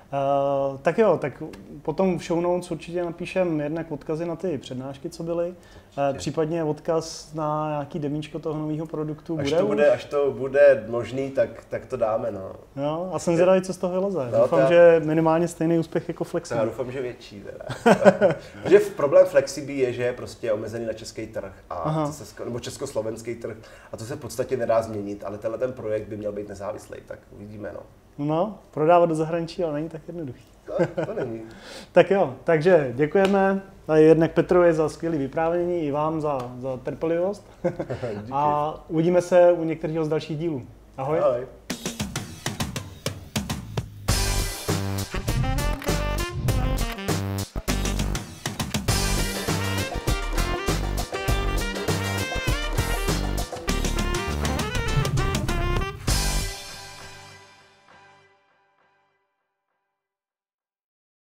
S2: Uh, tak jo, tak potom v show notes určitě napíšem jednak odkazy na ty přednášky, co byly, uh, případně odkaz na nějaký demíčko toho nového produktu.
S1: Až
S2: bude
S1: to bude, až to bude možný, tak, tak to dáme, no.
S2: Jo, a jsem zvědavý, co z toho vyleze.
S1: No,
S2: doufám,
S1: já...
S2: že minimálně stejný úspěch jako Flexibí.
S1: Já doufám, že větší teda. Protože problém Flexibí je, že je prostě omezený na český trh, a se, nebo československý trh, a to se v podstatě nedá změnit, ale tenhle ten projekt by měl být nezávislý, tak uvidíme, no.
S2: No, prodávat do zahraničí, ale není tak jednoduchý.
S1: To, to není.
S2: Tak jo, takže děkujeme jednak Petrovi za skvělé vyprávění, i vám za, za trpělivost. A uvidíme se u některého z dalších dílů. Ahoj.
S1: Ahoj.